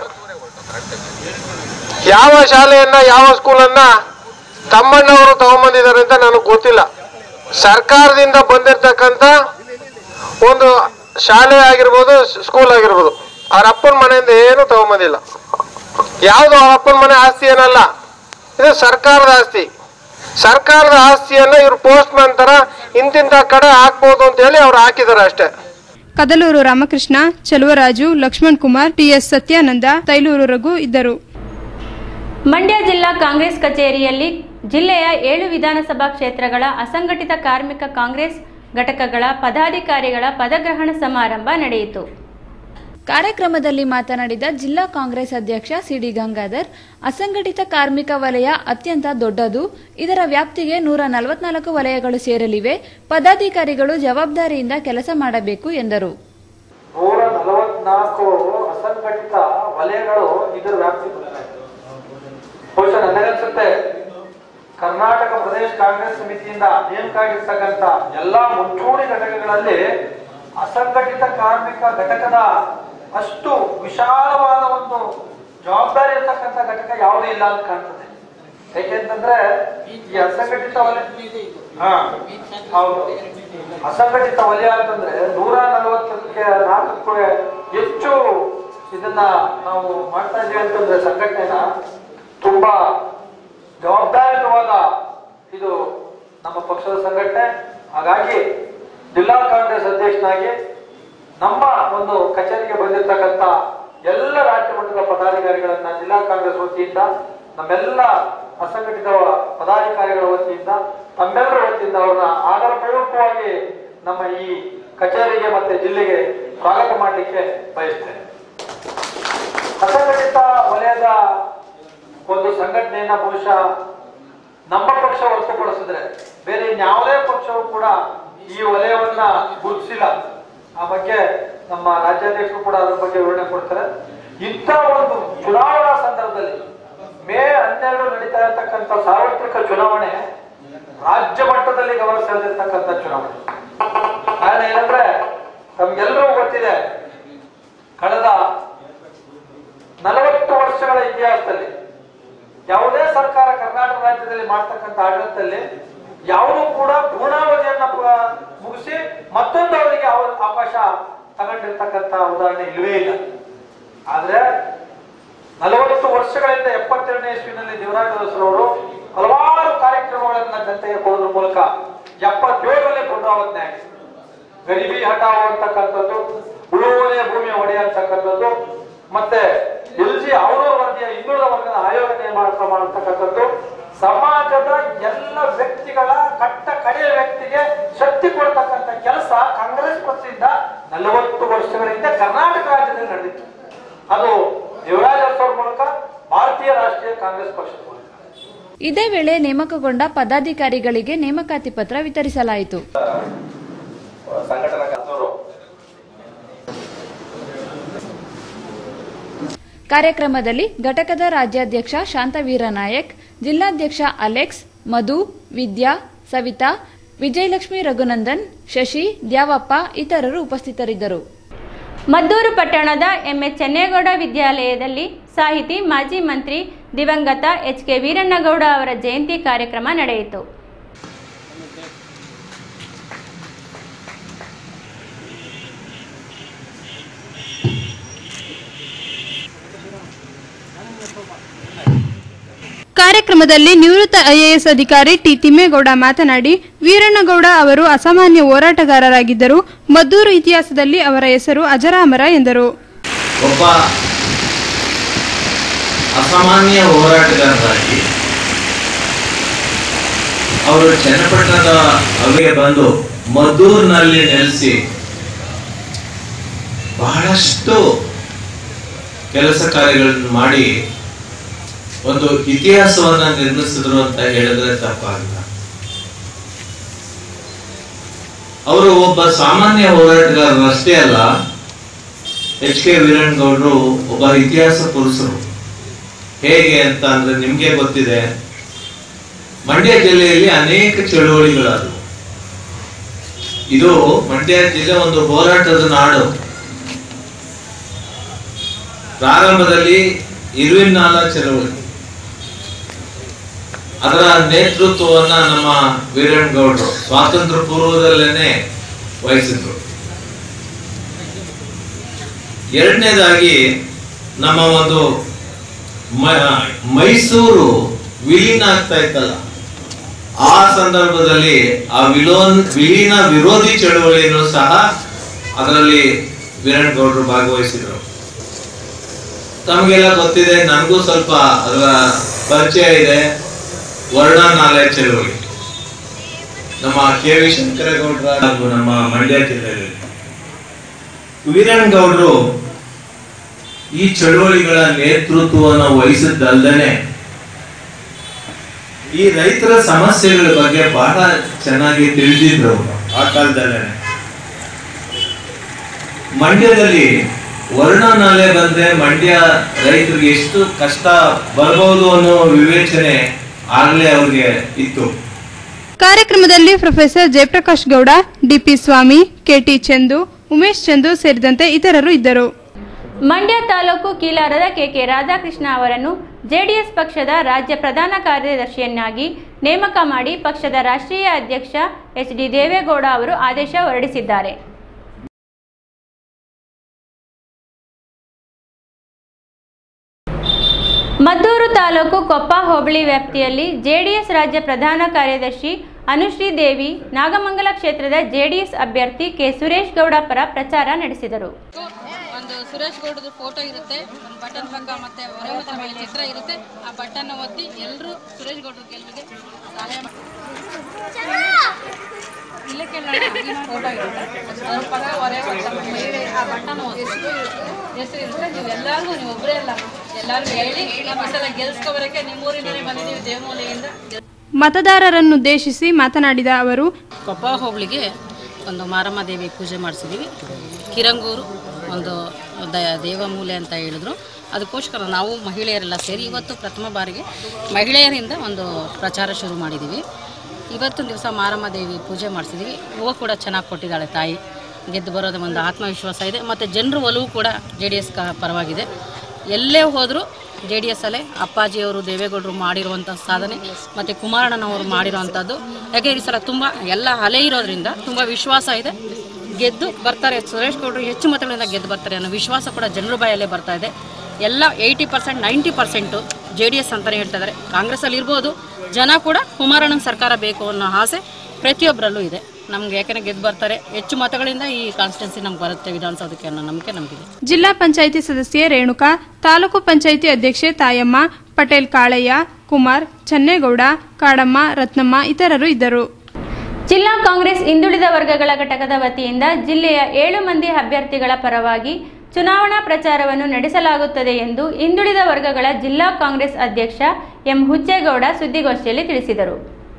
Speaker 8: ಯಾವ ಶಾಲೆಯನ್ನ, ಯಾವ ಸ್ಕೂಲನ್ನ ತಮ್ಮಣ್ಣವರು ತಗೊಂಬಂದಿದ್ದಾರೆ ಅಂತ ನನಗೆ ಗೊತ್ತಿಲ್ಲ. ಸರ್ಕಾರದಿಂದ ಬಂದಿರತಕ್ಕಂತ ಒಂದು ಶಾಲೆ ಆಗಿರ್ಬೋದು, ಸ್ಕೂಲ್ ಆಗಿರ್ಬೋದು, ಅವ್ರ ಅಪ್ಪನ ಮನೆಯಿಂದ ಏನು ತಗೊಂಬಂದಿಲ್ಲ. ಯಾವುದು ಅವ್ರ ಅಪ್ಪನ ಮನೆ ಆಸ್ತಿ ಏನಲ್ಲ, ಇದು ಸರ್ಕಾರದ ಆಸ್ತಿ. ಸರ್ಕಾರದ ಆಸ್ತಿಯನ್ನ ಇವ್ರು ಪೋಸ್ಟ್ ಮ್ಯಾನ್ ತರ ಇಂತಿಂತ ಕಡೆ ಹಾಕ್ಬೋದು ಅಂತ ಹೇಳಿ ಅವ್ರು ಹಾಕಿದ್ದಾರೆ ಅಷ್ಟೇ.
Speaker 3: ಕದಲೂರು ರಾಮಕೃಷ್ಣ, ಚಲುವರಾಜು, ಲಕ್ಷ್ಮಣ್ ಕುಮಾರ್, ಟಿಎಸ್ ಸತ್ಯಾನಂದ, ತೈಲೂರು ರಘು ಇದ್ದರು.
Speaker 2: ಮಂಡ್ಯ ಜಿಲ್ಲಾ ಕಾಂಗ್ರೆಸ್ ಕಚೇರಿಯಲ್ಲಿ ಜಿಲ್ಲೆಯ ಏಳು ವಿಧಾನಸಭಾ ಕ್ಷೇತ್ರಗಳ ಅಸಂಘಟಿತ ಕಾರ್ಮಿಕ ಕಾಂಗ್ರೆಸ್ ಘಟಕಗಳ ಪದಾಧಿಕಾರಿಗಳ ಪದಗ್ರಹಣ ಸಮಾರಂಭ ನಡೆಯಿತು.
Speaker 1: ಕಾರ್ಯಕ್ರಮದಲ್ಲಿ ಮಾತನಾಡಿದ ಜಿಲ್ಲಾ ಕಾಂಗ್ರೆಸ್ ಅಧ್ಯಕ್ಷ ಸಿಡಿ ಗಂಗಾಧರ್, ಅಸಂಘಟಿತ ಕಾರ್ಮಿಕ ವಲಯ ಅತ್ಯಂತ ದೊಡ್ಡದು. ಇದರ ವ್ಯಾಪ್ತಿಗೆ ನೂರ ನಲವತ್ನಾಲ್ಕು ವಲಯಗಳು ಸೇರಲಿವೆ. ಪದಾಧಿಕಾರಿಗಳು ಜವಾಬ್ದಾರಿಯಿಂದ ಕೆಲಸ ಮಾಡಬೇಕು ಎಂದರು.
Speaker 9: ನೂರ ನಲವತ್ನಾಲ್ಕು ಅಸಂಘಟಿತ ವಲಯಗಳು ಇದರ ವ್ಯಾಪ್ತಿ ಬರ್ತದೆ. ಬಹುಶಃ ನನಗನ್ಸುತ್ತೆ ಕರ್ನಾಟಕ ಪ್ರದೇಶ ಕಾಂಗ್ರೆಸ್ ಸಮಿತಿಯಿಂದ ನೇಮಕ ಆಗಿರ್ತಕ್ಕಂಥ ಎಲ್ಲಾ ಮುಂಚೂಣಿ ಘಟಕಗಳಲ್ಲಿ ಅಸಂಘಟಿತ ಕಾರ್ಮಿಕ ಘಟಕದ ಅಷ್ಟು ವಿಶಾಲವಾದ ಒಂದು ಜವಾಬ್ದಾರಿ ಇರ್ತಕ್ಕಂಥ ಘಟಕ ಯಾವುದೂ ಇಲ್ಲ ಅಂತ ಕಾಣ್ತದೆ. ಯಾಕೆಂತಂದ್ರೆ ಈ ಅಸಂಘಟಿತ ವಲಯ ಹಾ ಹೌದು ಅಸಂಘಟಿತ ವಲಯ ಅಂತಂದ್ರೆ ನೂರ ನಲವತ್ತಕ್ಕೆ ನಾಲ್ಕಕ್ಕೂ ಹೆಚ್ಚು ಇದನ್ನ ನಾವು ಮಾಡ್ತಾ ಇದೀವಿ ಅಂತಂದ್ರೆ ಸಂಘಟನೆನ ತುಂಬಾ ಜವಾಬ್ದಾರಿಯುತವಾದ ಇದು ನಮ್ಮ ಪಕ್ಷದ ಸಂಘಟನೆ. ಹಾಗಾಗಿ ಜಿಲ್ಲಾ ಕಾಂಗ್ರೆಸ್ ಅಧ್ಯಕ್ಷನಾಗಿ ನಮ್ಮ ಒಂದು ಕಚೇರಿಗೆ ಬಂದಿರತಕ್ಕಂತ ಎಲ್ಲ ರಾಜ್ಯ ಮಟ್ಟದ ಪದಾಧಿಕಾರಿಗಳನ್ನ ಜಿಲ್ಲಾ ಕಾಂಗ್ರೆಸ್ ವತಿಯಿಂದ ನಮ್ಮೆಲ್ಲ ಅಸಂಘಟಿತ ಪದಾಧಿಕಾರಿಗಳ ವತಿಯಿಂದ ತಮ್ಮೆಲ್ಲರ ವತಿಯಿಂದ ಅವ್ರನ್ನ ಆಧಾರಪೂರ್ವಕವಾಗಿ ನಮ್ಮ ಈ ಕಚೇರಿಗೆ ಮತ್ತೆ ಜಿಲ್ಲೆಗೆ ಸ್ವಾಗತ ಮಾಡಲಿಕ್ಕೆ ಬಯಸ್ತೇನೆ. ಅಸಂಘಟಿತ ವಲಯದ ಒಂದು ಸಂಘಟನೆಯನ್ನ ಬಹುಶಃ ನಮ್ಮ ಪಕ್ಷ ಹೊರತುಪಡಿಸಿದ್ರೆ ಬೇರೆ ಇನ್ಯಾವುದೇ ಪಕ್ಷವೂ ಕೂಡ ಈ ವಲಯವನ್ನ ಗುರುತಿಸಿಲ್ಲ. ಆ ಬಗ್ಗೆ ನಮ್ಮ ರಾಜ್ಯಾಧ್ಯಕ್ಷರು ಕೂಡ ಅದ್ರ ಬಗ್ಗೆ ವಿವರಣೆ ಕೊಡ್ತಾರೆ. ಇಂಥ ಒಂದು ಚುನಾವಣಾ ಸಂದರ್ಭದಲ್ಲಿ ಮೇ ಹನ್ನೆರಡು ನಡೀತಾ ಇರತಕ್ಕಂಥ ಸಾರ್ವತ್ರಿಕ ಚುನಾವಣೆ ರಾಜ್ಯ ಮಟ್ಟದಲ್ಲಿ ಗಮನ ಸೆಳೆದಿರ್ತಕ್ಕಂಥ ಚುನಾವಣೆ. ಕಾರಣ ಏನಂದ್ರೆ ನಮ್ಗೆಲ್ಲರೂ ಗೊತ್ತಿದೆ, ಕಳೆದ ನಲವತ್ತು ವರ್ಷಗಳ ಇತಿಹಾಸದಲ್ಲಿ ಯಾವುದೇ ಸರ್ಕಾರ ಕರ್ನಾಟಕ ರಾಜ್ಯದಲ್ಲಿ ಮಾಡ್ತಕ್ಕಂಥ ಆಡಳಿತದಲ್ಲಿ ಯಾವುದೂ ಕೂಡ ಪೂರ್ಣಾವಧಿಯನ್ನ ಮುಗಿಸಿ ಮತ್ತೊಂದು ಅವರಿಗೆ ಅವಕಾಶ ತಗೊಂಡಿರ್ತಕ್ಕಂಥ ಉದಾಹರಣೆ ಇಲ್ಲವೇ ಇಲ್ಲ. ಆದ್ರೆ ನಲವತ್ತು ವರ್ಷಗಳಿಂದ ಎಪ್ಪತ್ತೆರಡನೇ ಇಸ್ವಿನಲ್ಲಿ ದೇವರಾಜ ಅರಸರವರು ಹಲವಾರು ಕಾರ್ಯಕ್ರಮಗಳನ್ನ ಜನತೆಗೆ ಕೊಡೋದ್ರ ಮೂಲಕ ಎಪ್ಪತ್ತೇಳರಲ್ಲಿ ಪುನರಾವರ್ತನೆ ಆಗಿದೆ. ಗರೀಬಿ ಹಠಾವ್ ಅಂತಕ್ಕಂಥದ್ದು, ಉಳುವನೆ ಭೂಮಿ ಒಡೆಯ ಅಂತಕ್ಕಂಥದ್ದು, ಮತ್ತೆ ಎಲ್ ಜಿ ಅವರೂರು ವರದಿಯ ಹಿಂದುಳಿದ ವರ್ಗದ ಆಯೋಗ ನಿರ್ಮಾಣ ಮಾಡತಕ್ಕಂಥದ್ದು, ಸಮಾಜದ ಎಲ್ಲ ವ್ಯಕ್ತಿಗಳ ಕಟ್ಟ ಕಡೆಯ ವ್ಯಕ್ತಿಗೆ ಶಕ್ತಿ ಕೊಡ್ತಕ್ಕಂಥ ಕೆಲಸ ಕಾಂಗ್ರೆಸ್ ಪಕ್ಷದಿಂದ ನಲವತ್ತು ವರ್ಷಗಳಿಂದ ಕರ್ನಾಟಕ ರಾಜ್ಯದಲ್ಲಿ ನಡೆದಿತ್ತು. ಅದು ದೇವರಾಜ ಅರಸರ ಮೂಲಕ, ಭಾರತೀಯ ರಾಷ್ಟ್ರೀಯ ಕಾಂಗ್ರೆಸ್ ಪಕ್ಷದ ಮೂಲಕ.
Speaker 1: ಇದೇ ವೇಳೆ ನೇಮಕಗೊಂಡ ಪದಾಧಿಕಾರಿಗಳಿಗೆ ನೇಮಕಾತಿ ಪತ್ರ ವಿತರಿಸಲಾಯಿತು. ಕಾರ್ಯಕ್ರಮದಲ್ಲಿ ಘಟಕದ ರಾಜ್ಯಾಧ್ಯಕ್ಷ ಶಾಂತವೀರ ನಾಯಕ್, ಜಿಲ್ಲಾಧ್ಯಕ್ಷ ಅಲೆಕ್ಸ್, ಮಧು, ವಿದ್ಯಾ, ಸವಿತಾ, ವಿಜಯಲಕ್ಷ್ಮಿ, ರಘುನಂದನ್, ಶಶಿ, ದ್ಯಾವಪ್ಪ ಇತರರು ಉಪಸ್ಥಿತರಿದ್ದರು.
Speaker 2: ಮದ್ದೂರು ಪಟ್ಟಣದ ಎಂಎಚ್ ಚೆನ್ನೇಗೌಡ ವಿದ್ಯಾಲಯದಲ್ಲಿ ಸಾಹಿತಿ ಮಾಜಿ ಮಂತ್ರಿ ದಿವಂಗತ ಎಚ್ ಕೆ ವೀರಣ್ಣಗೌಡ ಅವರ ಜಯಂತಿ ಕಾರ್ಯಕ್ರಮ ನಡೆಯಿತು.
Speaker 3: ಕಾರ್ಯಕ್ರಮದಲ್ಲಿ ನಿವೃತ್ತ ಐಎಎಸ್ ಅಧಿಕಾರಿ ಟಿ ತಿಮ್ಮೇಗೌಡ ಮಾತನಾಡಿ, ವೀರಣ್ಣಗೌಡ ಅವರು ಅಸಾಮಾನ್ಯ ಹೋರಾಟಗಾರರಾಗಿದ್ದರು. ಮದ್ದೂರು ಇತಿಹಾಸದಲ್ಲಿ ಅವರ ಹೆಸರು ಅಜರಾಮರ ಎಂದರು.
Speaker 10: ಒಬ್ಬ ಅಸಾಮಾನ್ಯ ಹೋರಾಟಗಾರರಾಗಿ ಅವರು ಚನ್ನಪಟ್ಟಣದ ಅವಿಗೆ ಬಂದು ಮದ್ದೂರಿನಲ್ಲಿ ನೆಲೆಸಿ ಬಹಳಷ್ಟು ಕೆಲಸ ಕಾರ್ಯಗಳನ್ನು ಮಾಡಿ ಒಂದು ಇತಿಹಾಸವನ್ನ ನಿರ್ಮಿಸಿದ್ರು ಅಂತ ಹೇಳಿದ್ರೆ ತಪ್ಪಾಗಲ್ಲ. ಅವರು ಒಬ್ಬ ಸಾಮಾನ್ಯ ಹೋರಾಟಗಾರರಷ್ಟೇ ಅಲ್ಲ, ಎಚ್ ಕೆ ವೀರಣ್ಣಗೌಡರು ಒಬ್ಬ ಇತಿಹಾಸ ಪುರುಷರು. ಹೇಗೆ ಅಂತ ಅಂದ್ರೆ ನಿಮ್ಗೆ ಗೊತ್ತಿದೆ, ಮಂಡ್ಯ ಜಿಲ್ಲೆಯಲ್ಲಿ ಅನೇಕ ಚಳುವಳಿಗಳಾದವು. ಇದು ಮಂಡ್ಯ ಜಿಲ್ಲೆ ಒಂದು ಹೋರಾಟದ ನಾಡು. ಪ್ರಾರಂಭದಲ್ಲಿ ಇರುವಿನಾಲ ಚಳವಳಿ, ಅದರ ನೇತೃತ್ವವನ್ನ ನಮ್ಮ ವೀರಣ್ಣಗೌಡರು ಸ್ವಾತಂತ್ರ್ಯ ಪೂರ್ವದಲ್ಲೇನೆ ವಹಿಸಿದ್ರು. ಎರಡನೇದಾಗಿ ನಮ್ಮ ಒಂದು ಮೈಸೂರು ವಿಲೀನ ಆಗ್ತಾ ಇತ್ತಲ್ಲ, ಆ ಸಂದರ್ಭದಲ್ಲಿ ಆ ವಿಲೋನ್ ವಿಲೀನ ವಿರೋಧಿ ಚಳವಳಿಯನ್ನು ಸಹ ಅದರಲ್ಲಿ ವೀರಣ್ಣಗೌಡರು ಭಾಗವಹಿಸಿದ್ರು. ತಮಗೆಲ್ಲ ಗೊತ್ತಿದೆ, ನನಗೂ ಸ್ವಲ್ಪ ಅದರ ಪರಿಚಯ ಇದೆ. ವರ್ಣನಾಲಯ ಚಳವಳಿ ನಮ್ಮ ಕೆ ವಿ ಶಂಕರೇಗೌಡರ ಹಾಗೂ ನಮ್ಮ ಮಂಡ್ಯ ಜಿಲ್ಲೆಯಲ್ಲಿ ವೀರಣ್ಣಗೌಡರು ಈ ಚಳವಳಿಗಳ ನೇತೃತ್ವವನ್ನು ವಹಿಸಿದ್ದಲ್ಲದೆ ಈ ರೈತರ ಸಮಸ್ಯೆಗಳ ಬಗ್ಗೆ ಬಹಳ ಚೆನ್ನಾಗಿ ತಿಳಿದಿದ್ರು. ಆ ಕಾಲದಲ್ಲೇ ಮಂಡ್ಯದಲ್ಲಿ ವರ್ಣನಾಲೆ ಬಂದ್ರೆ ಮಂಡ್ಯ ರೈತರಿಗೆ ಎಷ್ಟು ಕಷ್ಟ ಬರಬಹುದು ಅನ್ನೋ ವಿವೇಚನೆ ಆಗಲೇ ಅವ್ರಿಗೆ ಇತ್ತು.
Speaker 3: ಕಾರ್ಯಕ್ರಮದಲ್ಲಿ professor Jayaprakash Gowda, D P Swamy, K T Chandu, Umesh Chandu ಸೇರಿದಂತೆ ಇತರರು ಇದ್ದರು.
Speaker 2: ಮಂಡ್ಯ ತಾಲೂಕು ಕೀಲಾರದ ಕೆಕೆ ರಾಧಾಕೃಷ್ಣ ಅವರನ್ನು ಜೆಡಿಎಸ್ ಪಕ್ಷದ ರಾಜ್ಯ ಪ್ರಧಾನ ಕಾರ್ಯದರ್ಶಿಯನ್ನಾಗಿ ನೇಮಕ ಮಾಡಿ ಪಕ್ಷದ ರಾಷ್ಟ್ರೀಯ ಅಧ್ಯಕ್ಷ ಎಚ್ ಡಿ ದೇವೇಗೌಡ ಅವರು ಆದೇಶ ಹೊರಡಿಸಿದ್ದಾರೆ. ಮದ್ದೂರು ತಾಲೂಕು ಕೊಪ್ಪ ಹೋಬಳಿ ವ್ಯಾಪ್ತಿಯಲ್ಲಿ ಜೆಡಿಎಸ್ ರಾಜ್ಯ ಪ್ರಧಾನ ಕಾರ್ಯದರ್ಶಿ ಅನುಶ್ರೀ ದೇವಿ ನಾಗಮಂಗಲ ಕ್ಷೇತ್ರದ ಜೆಡಿಎಸ್ ಅಭ್ಯರ್ಥಿ ಕೆ ಸುರೇಶ್ ಗೌಡ ಪರ ಪ್ರಚಾರ ನಡೆಸಿದರು.
Speaker 11: ಒಂದು ಸುರೇಶ್ ಗೌಡದ ಫೋಟೋ ಇರುತ್ತೆ, ಒಂದು ಬಟನ್ ಪಕ್ಕ ಮತ್ತೆ ಹೊರವತ್ತ ಮೇಲೆ ಚಿತ್ರ ಇರುತ್ತೆ. ಆ ಬಟನ್ ಒತ್ತಿ ಎಲ್ಲರೂ ಸುರೇಶ್ ಗೌಡರ ಗೆಲುವಿಗೆ ಸಹಾಯ ಮಾಡಿ. ಇಲ್ಲೇ ಕೇಳೋಣ, ಫೋಟೋ ಇರುತ್ತೆ, ಅದ್ರ ಪಕ್ಕ ಹೊರವತ್ತ ಮೇಲೆ ಆ ಬಟನ್ ಹೆಸರು ಹೆಸರು ಇರುತ್ತೆ. ನೀವು ಎಲ್ಲರಿಗೂ ನೀವು ಒಬ್ಬರೇ ಅಲ್ಲ, ಎಲ್ಲರಿಗೂ ಹೇಳಿ ನಮ್ಮ ಸಲ ಗೆಲ್ಸ್ಕೊಬರಕ್ಕೆ ನಿಮ್ಮೂರಿನಲ್ಲಿ ಬಂದಿದ್ದೀವಿ ದೇವಮೂಲೆಯಿಂದ.
Speaker 3: ಮತದಾರರನ್ನುದ್ದೇಶಿಸಿ ಮಾತನಾಡಿದ ಅವರು,
Speaker 11: ಕೊಪ್ಪ ಹೋಬಳಿಗೆ ಒಂದು ಮಾರಮ್ಮ ದೇವಿ ಪೂಜೆ ಮಾಡಿಸಿದ್ದೀವಿ. ಕಿರಂಗೂರು ಒಂದು ದ ದೇವಮೂಲೆ ಅಂತ ಹೇಳಿದ್ರು. ಅದಕ್ಕೋಸ್ಕರ ನಾವು ಮಹಿಳೆಯರೆಲ್ಲ ಸೇರಿ ಇವತ್ತು ಪ್ರಥಮ ಬಾರಿಗೆ ಮಹಿಳೆಯರಿಂದ ಒಂದು ಪ್ರಚಾರ ಶುರು ಮಾಡಿದ್ದೀವಿ. ಇವತ್ತಿನ ದಿವಸ ಮಾರಮ್ಮ ದೇವಿ ಪೂಜೆ ಮಾಡಿಸಿದ್ದೀವಿ. ಹೂವು ಕೂಡ ಚೆನ್ನಾಗಿ ಕೊಟ್ಟಿದ್ದಾಳೆ ತಾಯಿ, ಗೆದ್ದು ಬರೋದು ಒಂದು ಆತ್ಮವಿಶ್ವಾಸ ಇದೆ. ಮತ್ತು ಜನರು ಒಲವು ಕೂಡ ಜೆ ಡಿ ಎಸ್ ಕ ಪರವಾಗಿದೆ. ಎಲ್ಲೇ ಹೋದರೂ ಜೆ ಡಿ ಎಸ್ ಅಲ್ಲೇ ಅಪ್ಪಾಜಿಯವರು ದೇವೇಗೌಡರು ಮಾಡಿರುವಂಥ ಸಾಧನೆ ಮತ್ತು ಕುಮಾರಣ್ಣನವರು ಮಾಡಿರುವಂಥದ್ದು. ಯಾಕೆ ಈ ಸಲ ತುಂಬ ಎಲ್ಲ ಅಲೆ ಇರೋದ್ರಿಂದ ತುಂಬ ವಿಶ್ವಾಸ ಇದೆ, ಗೆದ್ದು ಬರ್ತಾರೆ. ಸುರೇಶ್ ಗೌಡರು ಹೆಚ್ಚು ಮತಗಳಿಂದ ಗೆದ್ದು ಬರ್ತಾರೆ ಅನ್ನೋ ವಿಶ್ವಾಸ ಕೂಡ ಜನರ ಬಾಯಲ್ಲೇ ಬರ್ತಾ ಇದೆ. ಎಲ್ಲ eighty percent ninety percent J D S ಅಂತಲೇ ಹೇಳ್ತಾ ಇದ್ದಾರೆ. ಕಾಂಗ್ರೆಸ್ಸಲ್ಲಿ ಇರ್ಬೋದು, ಜನ ಕೂಡ ಕುಮಾರಣ್ಣನ ಸರ್ಕಾರ ಬೇಕು ಅನ್ನೋ ಆಸೆ ಪ್ರತಿಯೊಬ್ಬರಲ್ಲೂ ಇದೆ. ನಮ್ಗೆ ಯಾಕೆಂದ್ರೆ ಗೆದ್ದು ಬರ್ತಾರೆ, ಹೆಚ್ಚು ಮತಗಳಿಂದ ಈ ಕಾನ್ಸ್ಟಿಟ್ಯೂನ್ಸಿ ನಮ್ಗೆ ಬರುತ್ತೆ ವಿಧಾನಸೌಧಕ್ಕೆ ಅನ್ನೋ ನಂಬಿಕೆ ನಮಗಿದೆ.
Speaker 3: ಜಿಲ್ಲಾ ಪಂಚಾಯಿತಿ ಸದಸ್ಯೆ ರೇಣುಕಾ, ತಾಲೂಕು ಪಂಚಾಯಿತಿ ಅಧ್ಯಕ್ಷೆ ತಾಯಮ್ಮ, ಪಟೇಲ್ ಕಾಳಯ್ಯ, ಕುಮಾರ್, ಚನ್ನೇಗೌಡ, ಕಾಡಮ್ಮ, ರತ್ನಮ್ಮ ಇತರರು ಇದ್ದರು.
Speaker 2: ಜಿಲ್ಲಾ ಕಾಂಗ್ರೆಸ್ ಹಿಂದುಳಿದ ವರ್ಗಗಳ ಘಟಕದ ವತಿಯಿಂದ ಜಿಲ್ಲೆಯ ಏಳು ಮಂದಿ ಅಭ್ಯರ್ಥಿಗಳ ಪರವಾಗಿ ಚುನಾವಣಾ ಪ್ರಚಾರವನ್ನು ನಡೆಸಲಾಗುತ್ತದೆ ಎಂದು ಹಿಂದುಳಿದ ವರ್ಗಗಳ ಜಿಲ್ಲಾ ಕಾಂಗ್ರೆಸ್ ಅಧ್ಯಕ್ಷ ಎಂ ಹುಚ್ಚೇಗೌಡ ಸುದ್ದಿಗೋಷ್ಠಿಯಲ್ಲಿ ತಿಳಿಸಿದರು.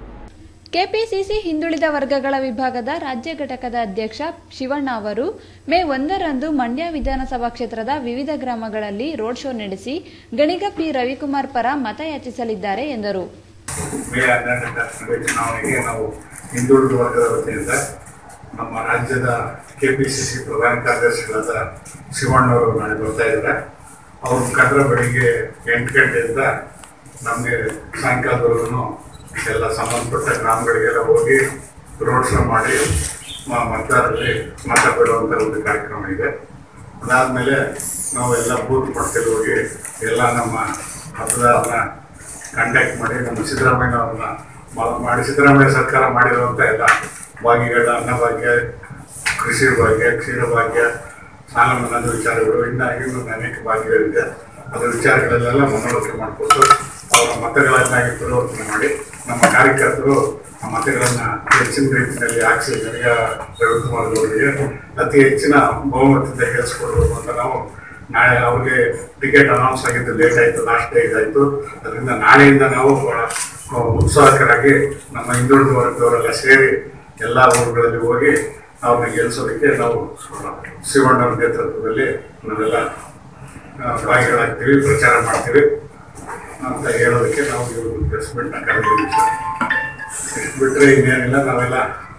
Speaker 1: ಕೆಪಿಸಿಸಿ ಹಿಂದುಳಿದ ವರ್ಗಗಳ ವಿಭಾಗದ ರಾಜ್ಯ ಘಟಕದ ಅಧ್ಯಕ್ಷ ಶಿವಣ್ಣ ಅವರು ಮೇ ಒಂದರಂದು ಮಂಡ್ಯ ವಿಧಾನಸಭಾ ಕ್ಷೇತ್ರದ ವಿವಿಧ ಗ್ರಾಮಗಳಲ್ಲಿ ರೋಡ್ ಶೋ ನಡೆಸಿ ಗಣಿಗ ಪಿ ರವಿಕುಮಾರ್ ಪರ ಮತಯಾಚಿಸಲಿದ್ದಾರೆ ಎಂದರು.
Speaker 12: ಮೇ ಹನ್ನೆರಡನೇ ಚುನಾವಣೆಗೆ ನಾವು ಹಿಂದುಳಿದ ವರ್ಗದ ವತಿಯಿಂದ ನಮ್ಮ ರಾಜ್ಯದ ಕೆಪಿಸಿಸಿ ಪ್ರಧಾನ ಕಾರ್ಯದರ್ಶಿಗಳಾದ ಶಿವಣ್ಣವರು ನಾಳೆ ಬರ್ತಾ ಇದ್ದಾರೆ. ಅವ್ರ ಮುಖಾಂತರ ಬೆಳಿಗ್ಗೆ ಎಂಟು ಗಂಟೆಯಿಂದ ನಮಗೆ ಸಾಯಂಕಾಲದವರೆಗೂ ಎಲ್ಲ ಸಂಬಂಧಪಟ್ಟ ಗ್ರಾಮಗಳಿಗೆಲ್ಲ ಹೋಗಿ ರೋಡ್ ಶೋ ಮಾಡಿ ಮತದಾರರಲ್ಲಿ ಮತ ಬಿಡುವಂಥ ಒಂದು ಕಾರ್ಯಕ್ರಮ ಇದೆ. ಅದಾದಮೇಲೆ ನಾವು ಎಲ್ಲ ಬೂತ್ ಮಟ್ಟದಲ್ಲಿ ಹೋಗಿ ಎಲ್ಲ ನಮ್ಮ ಮತದಾರರನ್ನ ಕಾಂಟ್ಯಾಕ್ಟ್ ಮಾಡಿ ನಮ್ಮ ಸಿದ್ದರಾಮಯ್ಯವ್ರನ್ನ ಮಾಡಿ ಸಿದ್ದರಾಮಯ್ಯ ಸರ್ಕಾರ ಮಾಡಿರುವಂಥ ಎಲ್ಲ ಭಾಗ್ಯಗಳ ಅನ್ನಭಾಗ್ಯ, ಕೃಷಿ ಭಾಗ್ಯ, ಕ್ಷೀರ ಭಾಗ್ಯ, ಸಾಲ ಮನ್ನಾದ ವಿಚಾರಗಳು, ಇನ್ನು ಇನ್ನೂ ಅನೇಕ ಭಾಗ್ಯಗಳಿದೆ. ಅದರ ವಿಚಾರಗಳಲ್ಲೆಲ್ಲ ಮನವರಿಕೆ ಮಾಡಿಕೊಟ್ಟು ಅವರ ಮತಗಳನ್ನಾಗಿ ಪರಿವರ್ತನೆ ಮಾಡಿ ನಮ್ಮ ಕಾರ್ಯಕರ್ತರು ಆ ಮತಗಳನ್ನು ಹೆಚ್ಚಿನ ರೀತಿಯಲ್ಲಿ ಹಾಕಿಸಿ ಗಣಿಗ ರವಿಕುಮಾರ್ ಅವರಿಗೆ ಅತಿ ಹೆಚ್ಚಿನ ಬಹುಮತದಿಂದ ಗೆಲ್ಲಿಸ್ಕೊಡ್ಬೇಕು ಅಂತ ನಾವು ನಾಳೆ ಅವ್ರಿಗೆ ಟಿಕೆಟ್ ಅನೌನ್ಸ್ ಆಗಿದ್ದು ಲೇಟ್ ಆಯಿತು, ಲಾಸ್ಟ್ ಡೇ ಇದಾಯಿತು. ಅದರಿಂದ ನಾಳೆಯಿಂದ ನಾವು ಬಹಳ ಉತ್ಸಾಹಕರಾಗಿ ನಮ್ಮ ಹಿಂದುಳಿದ ವರ್ಗದವರೆಲ್ಲ ಸೇರಿ ಎಲ್ಲ ಊರುಗಳಲ್ಲಿ ಹೋಗಿ ಅವ್ರನ್ನ ಗೆಲ್ಲಿಸೋದಕ್ಕೆ ನಾವು ಶಿವಣ್ಣವ್ರ ನೇತೃತ್ವದಲ್ಲಿ ನಾವೆಲ್ಲ ಭಾಗಿಗಳಾಗ್ತೀವಿ, ಪ್ರಚಾರ ಮಾಡ್ತೀವಿ ಅಂತ ಹೇಳೋದಕ್ಕೆ ನಾವು ಇವರು ಪ್ರೆಸ್ ಮೀಟ್ನ ಕರೆದಿದ್ದೀವಿ. ಇಷ್ಟು ಬಿಟ್ಟರೆ ಇನ್ನೇನಿಲ್ಲ, ನಾವೆಲ್ಲ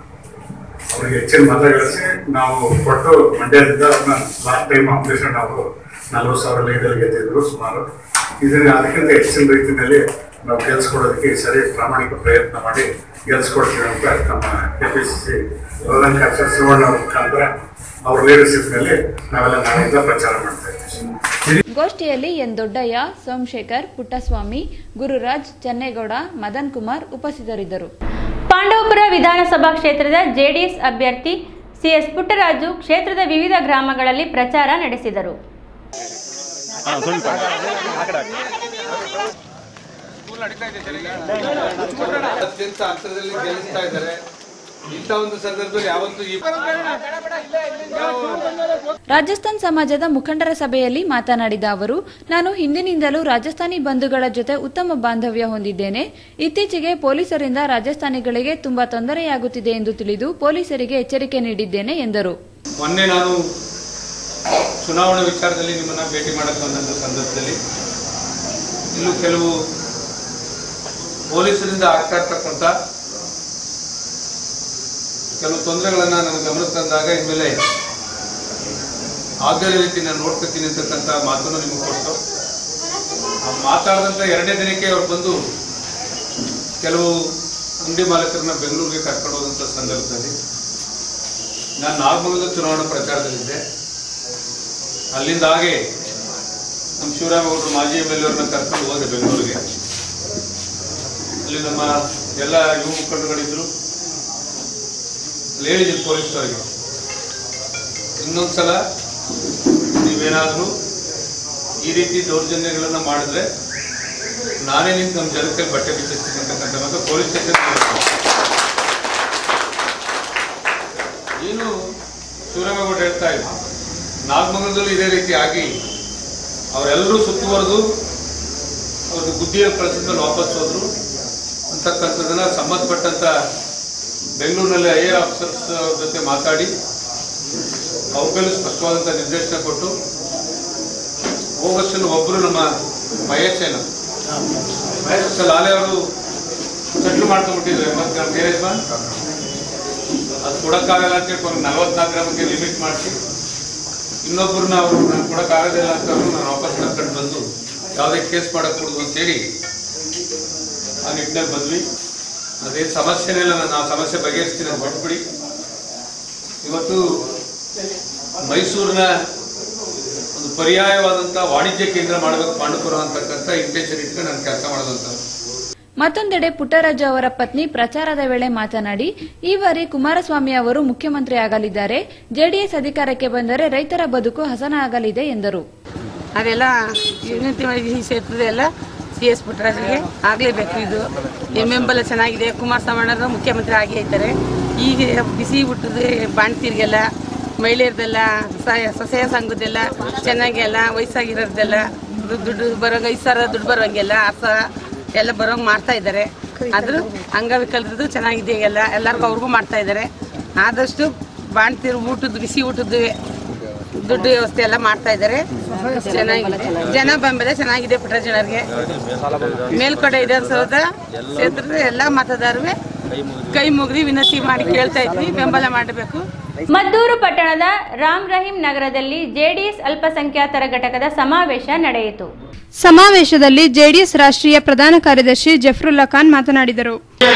Speaker 12: ಅವ್ರಿಗೆ ಹೆಚ್ಚಿನ ಮತ ಗಳಿಸಿ ನಾವು ಕೊಟ್ಟು ಮಂಡ್ಯದಿಂದ ಅವ್ರನ್ನ ಲಾಸ್ಟ್ ಟೈಮ್ ಆಪರೇಷನ್ ಅವರು ನಲ್ವತ್ತು ಸಾವಿರ ಲೀಡರ್ ಗೆದ್ದಿದ್ರು ಸುಮಾರು. ಇದನ್ನ ಅದಕ್ಕಿಂತ ಹೆಚ್ಚಿನ ರೀತಿಯಲ್ಲಿ ನಾವು ಗೆಲ್ಸ್ಕೊಡೋದಕ್ಕೆ ಈ ಸರಿ ಪ್ರಾಮಾಣಿಕ ಪ್ರಯತ್ನ ಮಾಡಿ ಗೆಲ್ಸ್ಕೊಡ್ತೀವಿ ಅಂತ ನಮ್ಮ ಕೆ ಪಿ ಸಿ ಸಿ ಪ್ರಧಾನ ಕಾರ್ಯದರ್ಶಿ ಶಿವಣ್ಣ ಅವ್ರ ಮುಖಾಂತರ ಅವ್ರ ಲೀಡರ್ಶಿಪ್ನಲ್ಲಿ ನಾವೆಲ್ಲ ನಾಳೆಯಿಂದ ಪ್ರಚಾರ ಮಾಡ್ತಾ ಇದ್ದೀವಿ.
Speaker 1: ಗೋಷ್ಠಿಯಲ್ಲಿ ಎನ್ ದೊಡ್ಡಯ್ಯ, ಸೋಮಶೇಖರ್, ಪುಟ್ಟಸ್ವಾಮಿ, ಗುರುರಾಜ್, ಚನ್ನೇಗೌಡ, ಮದನ್ ಕುಮಾರ್ ಉಪಸ್ಥಿತರಿದ್ದರು.
Speaker 2: ಪಾಂಡವಪುರ ವಿಧಾನಸಭಾ ಕ್ಷೇತ್ರದ ಜೆಡಿಎಸ್ ಅಭ್ಯರ್ಥಿ ಸಿಎಸ್ ಪುಟ್ಟರಾಜು ಕ್ಷೇತ್ರದ ವಿವಿಧ ಗ್ರಾಮಗಳಲ್ಲಿ ಪ್ರಚಾರ ನಡೆಸಿದರು.
Speaker 13: ಅತ್ಯಂತ ಅಂತರದಲ್ಲಿ ಗೆಲ್ಲಿಸ್ತಾ ಇದ್ದಾರೆ. ಇಂಥ ಒಂದು ಸಂದರ್ಭದಲ್ಲಿ ಯಾವತ್ತೂ
Speaker 1: ರಾಜಸ್ಥಾನ್ ಸಮಾಜದ ಮುಖಂಡರ ಸಭೆಯಲ್ಲಿ ಮಾತನಾಡಿದ ಅವರು, ನಾನು ಹಿಂದಿನಿಂದಲೂ ರಾಜಸ್ಥಾನಿ ಬಂಧುಗಳ ಜೊತೆ ಉತ್ತಮ ಬಾಂಧವ್ಯ ಹೊಂದಿದ್ದೇನೆ. ಇತ್ತೀಚೆಗೆ ಪೊಲೀಸರಿಂದ ರಾಜಸ್ಥಾನಿಗಳಿಗೆ ತುಂಬಾ ತೊಂದರೆಯಾಗುತ್ತಿದೆ ಎಂದು ತಿಳಿದು ಪೊಲೀಸರಿಗೆ ಎಚ್ಚರಿಕೆ ನೀಡಿದ್ದೇನೆ ಎಂದರು.
Speaker 13: ಮೊನ್ನೆ ನಾನು ಚುನಾವಣೆ ವಿಚಾರದಲ್ಲಿ ನಿಮ್ಮನ್ನ ಭೇಟಿ ಮಾಡಕ್ಕೆ ಬಂದಂಥ ಸಂದರ್ಭದಲ್ಲಿ ಇಲ್ಲೂ ಕೆಲವು ಪೊಲೀಸರಿಂದ ಆಗ್ತಾ ಇರ್ತಕ್ಕಂಥ ಕೆಲವು ತೊಂದರೆಗಳನ್ನ ನನ್ನ ಗಮನಕ್ಕೆ ತಂದಾಗ ಇನ್ಮೇಲೆ ಆಗದ ರೀತಿ ನಾನು ನೋಡ್ಕೊತೀನಿ ಅಂತಕ್ಕಂಥ ಮಾತನ್ನು ನಿಮಗೆ ಕೊಟ್ಟು ಮಾತಾಡಿದಂಥ ಎರಡನೇ ದಿನಕ್ಕೆ ಅವ್ರು ಬಂದು ಕೆಲವು ಅಂಗಡಿ ಮಾಲೀಕರನ್ನ ಬೆಂಗಳೂರಿಗೆ ಕರ್ಕೊಂಡು ಹೋದಂಥ ಸಂದರ್ಭದಲ್ಲಿ ನಾನು ನಾಗಮಂಗಲದ ಚುನಾವಣಾ ಪ್ರಚಾರದಲ್ಲಿದ್ದೆ. ಅಲ್ಲಿಂದ ಹಾಗೆ ನಮ್ಮ ಶಿವರಾಮೇಗೌಡರು ಮಾಜಿ ಎಮ್ ಎಲ್ ಎವ್ರನ್ನ ಕರ್ಕೊಂಡು ಹೋದೆ ಬೆಂಗಳೂರಿಗೆ. ಅಲ್ಲಿ ನಮ್ಮ ಎಲ್ಲ ಯುವ ಮುಖಂಡರುಗಳಿದ್ರು. ಅಲ್ಲಿ ಹೇಳಿದ್ದೀನಿ ಪೊಲೀಸ್ನವರಿಗೆ, ಇನ್ನೊಂದ್ಸಲ ನೀವೇನಾದರೂ ಈ ರೀತಿ ದೌರ್ಜನ್ಯಗಳನ್ನು ಮಾಡಿದ್ರೆ ನಾನೇ ನಿಂತು ನಮ್ಮ ಜನಕ್ಕೆ ಬಟ್ಟೆ ಬಿಚ್ಚಿಸ್ತೀನಿ ಅಂತಕ್ಕಂಥ ಮತ್ತು ಪೊಲೀಸ್ ಸ್ಟೇಷನ್ ಏನು ಶಿವರಾಮೇಗೌಡ ಹೇಳ್ತಾ ಇದ್ರು. ನಾಗಮಂಗಲದಲ್ಲೂ ಇದೇ ರೀತಿ ಆಗಿ ಅವರೆಲ್ಲರೂ ಸುತ್ತುವರೆದು ಅವ್ರದ್ದು ಬುದ್ಧಿಯ ಕಳಿಸಿದ ಮೇಲೆ ವಾಪಸ್ ಹೋದ್ರು ಅಂತಕ್ಕಂಥದ್ದನ್ನ ಸಂಬಂಧಪಟ್ಟಂತ ಬೆಂಗಳೂರಿನಲ್ಲಿ ಐ ಎ ಆಫೀಸರ್ಸ್ ಜೊತೆ ಮಾತಾಡಿ ಅವ್ರಿಗೆಲ್ಲೂ ಸ್ಪಷ್ಟವಾದಂಥ ನಿರ್ದೇಶನ ಕೊಟ್ಟು ಹೋಗಷ್ಟು ಒಬ್ಬರು ನಮ್ಮ ಮಹೇಶ್ ಏನು ಮಹೇಶ್ ಲಾಲೆ ಅವರು ಸೆಟ್ಲ್ ಮಾಡ್ಕೊಂಡ್ಬಿಟ್ಟಿದ್ರು ಎಂಬತ್ತು ಗ್ರಾಮ್ ಮೇರೇಜ್ಮಾನ್ ಅದು ಕೊಡಕ್ಕಾಗಲ್ಲ ಅಂತ ಹೇಳಿ ನಲವತ್ನಾಲ್ಕು ಗ್ರಾಮಕ್ಕೆ ಲಿಮಿಟ್ ಮಾಡಿಸಿ ಇನ್ನೊಬ್ಬರನ್ನ ಅವರು ನಾನು ಕೊಡಕ್ಕಾಗೋದಿಲ್ಲ ಅಂತ ಅವರು ನಾನು ವಾಪಸ್ ಕರ್ಕೊಂಡು ಬಂದು ಯಾವುದೇ ಕೇಸ್ ಮಾಡக்கூడದು ಅಂತೇಳಿ ಆ ನಿಟ್ಟಿನಲ್ಲಿ ಬಂದ್ವಿ. ಅದೇನು ಸಮಸ್ಯೆನೇ ಇಲ್ಲ, ನಾನು ಆ ಸಮಸ್ಯೆ ಬಗೆಹರಿಸ್ತೀನಿ ಅಂತ ಹೊರಟ್ಬಿಡಿ. ಇವತ್ತು ಮೈಸೂರಿನ ಒಂದು ಪರ್ಯಾಯವಾದಂಥ ವಾಣಿಜ್ಯ ಕೇಂದ್ರ ಮಾಡಬೇಕು ಪಾಂಡವಪುರ ಅಂತಕ್ಕಂಥ ಇಂಟೆನ್ಷನ್ ಇಟ್ಕೊಂಡು ನಾನು ಕೆಲಸ ಮಾಡೋದಂತ.
Speaker 1: ಮತ್ತೊಂದೆಡೆ ಪುಟ್ಟರಾಜು ಅವರ ಪತ್ನಿ ಪ್ರಚಾರದ ವೇಳೆ ಮಾತನಾಡಿ, ಈ ಬಾರಿ ಕುಮಾರಸ್ವಾಮಿ ಅವರು ಮುಖ್ಯಮಂತ್ರಿ ಆಗಲಿದ್ದಾರೆ, ಜೆಡಿಎಸ್ ಅಧಿಕಾರಕ್ಕೆ ಬಂದರೆ ರೈತರ ಬದುಕು ಹಸನ ಆಗಲಿದೆ ಎಂದರು.
Speaker 14: ಅದೆಲ್ಲ ಯೂನಿಟಿ ಸೇರ್ತದೆ ಎಲ್ಲ ಸಿ ಎಸ್ ಪುಟ್ಟರಾಜಿಗೆ ಆಗಲೇಬೇಕು. ಇದು ಎಮ್ ಎಂಬೆಲ್ಲ ಚೆನ್ನಾಗಿದೆ. ಕುಮಾರಸ್ವಾಮಿ ಮುಖ್ಯಮಂತ್ರಿ ಆಗಿ ಆಯ್ತಾರೆ. ಈಗ ಬಿಸಿ ಹುಟ್ಟದ ಬಾಣ್ತೀರಿಗೆಲ್ಲ ಮಹಿಳೆಯರದೆಲ್ಲ ಸೊಸೆಯ ಸಂಘದೆಲ್ಲ ಚೆನ್ನಾಗಿ ಎಲ್ಲ ವಯಸ್ಸಾಗಿರೋದೆಲ್ಲ ದುಡ್ಡು ಬರೋಂಗ ಐದು ಸಾವಿರ ದುಡ್ಡು ಬರೋಂಗೆಲ್ಲ ಆರು ಸಾವಿರ ಎಲ್ಲ ಬರೋಂಗೆ ಮಾಡ್ತಾ ಇದ್ದಾರೆ. ಆದರೂ ಅಂಗವಿಕಲರದ್ದು ಚೆನ್ನಾಗಿದೆ. ಎಲ್ಲ ಎಲ್ಲರಿಗೂ ಅವ್ರಿಗೂ ಮಾಡ್ತಾ ಇದ್ದಾರೆ. ಆದಷ್ಟು ಬಾಣ್ತೀರು ಊಟದ ಬಿಸಿ ಊಟದ್ದು ದುಡ್ಡು ವ್ಯವಸ್ಥೆ ಎಲ್ಲ ಮಾಡ್ತಾ ಇದ್ದಾರೆ. ಚೆನ್ನಾಗಿದೆ, ಜನ ಬೆಂಬಲ ಚೆನ್ನಾಗಿದೆ. ಪುಟ್ಟರಾಜನವ್ರಿಗೆ ಮೇಲ್ಕಡೆ ವಿಧಾನಸೌಧ ಕ್ಷೇತ್ರದ ಎಲ್ಲ ಮತದಾರರು ಕೈ ಮುಗಿದು ವಿನಂತಿ ಮಾಡಿ ಕೇಳ್ತಾ ಇದ್ವಿ, ಬೆಂಬಲ ಮಾಡಬೇಕು.
Speaker 2: ಮದ್ದೂರು ಪಟ್ಟಣದ ರಾಮ್ ರಹೀಂ ನಗರದಲ್ಲಿ ಜೆಡಿಎಸ್ ಅಲ್ಪಸಂಖ್ಯಾತರ ಘಟಕದ ಸಮಾವೇಶ ನಡೆಯಿತು.
Speaker 3: ಸಮಾವೇಶದಲ್ಲಿ ಜೆಡಿಎಸ್ ರಾಷ್ಟ್ರೀಯ ಪ್ರಧಾನ ಕಾರ್ಯದರ್ಶಿ ಜಫರುಲ್ಲಾ ಖಾನ್ ಮಾತನಾಡಿದರು.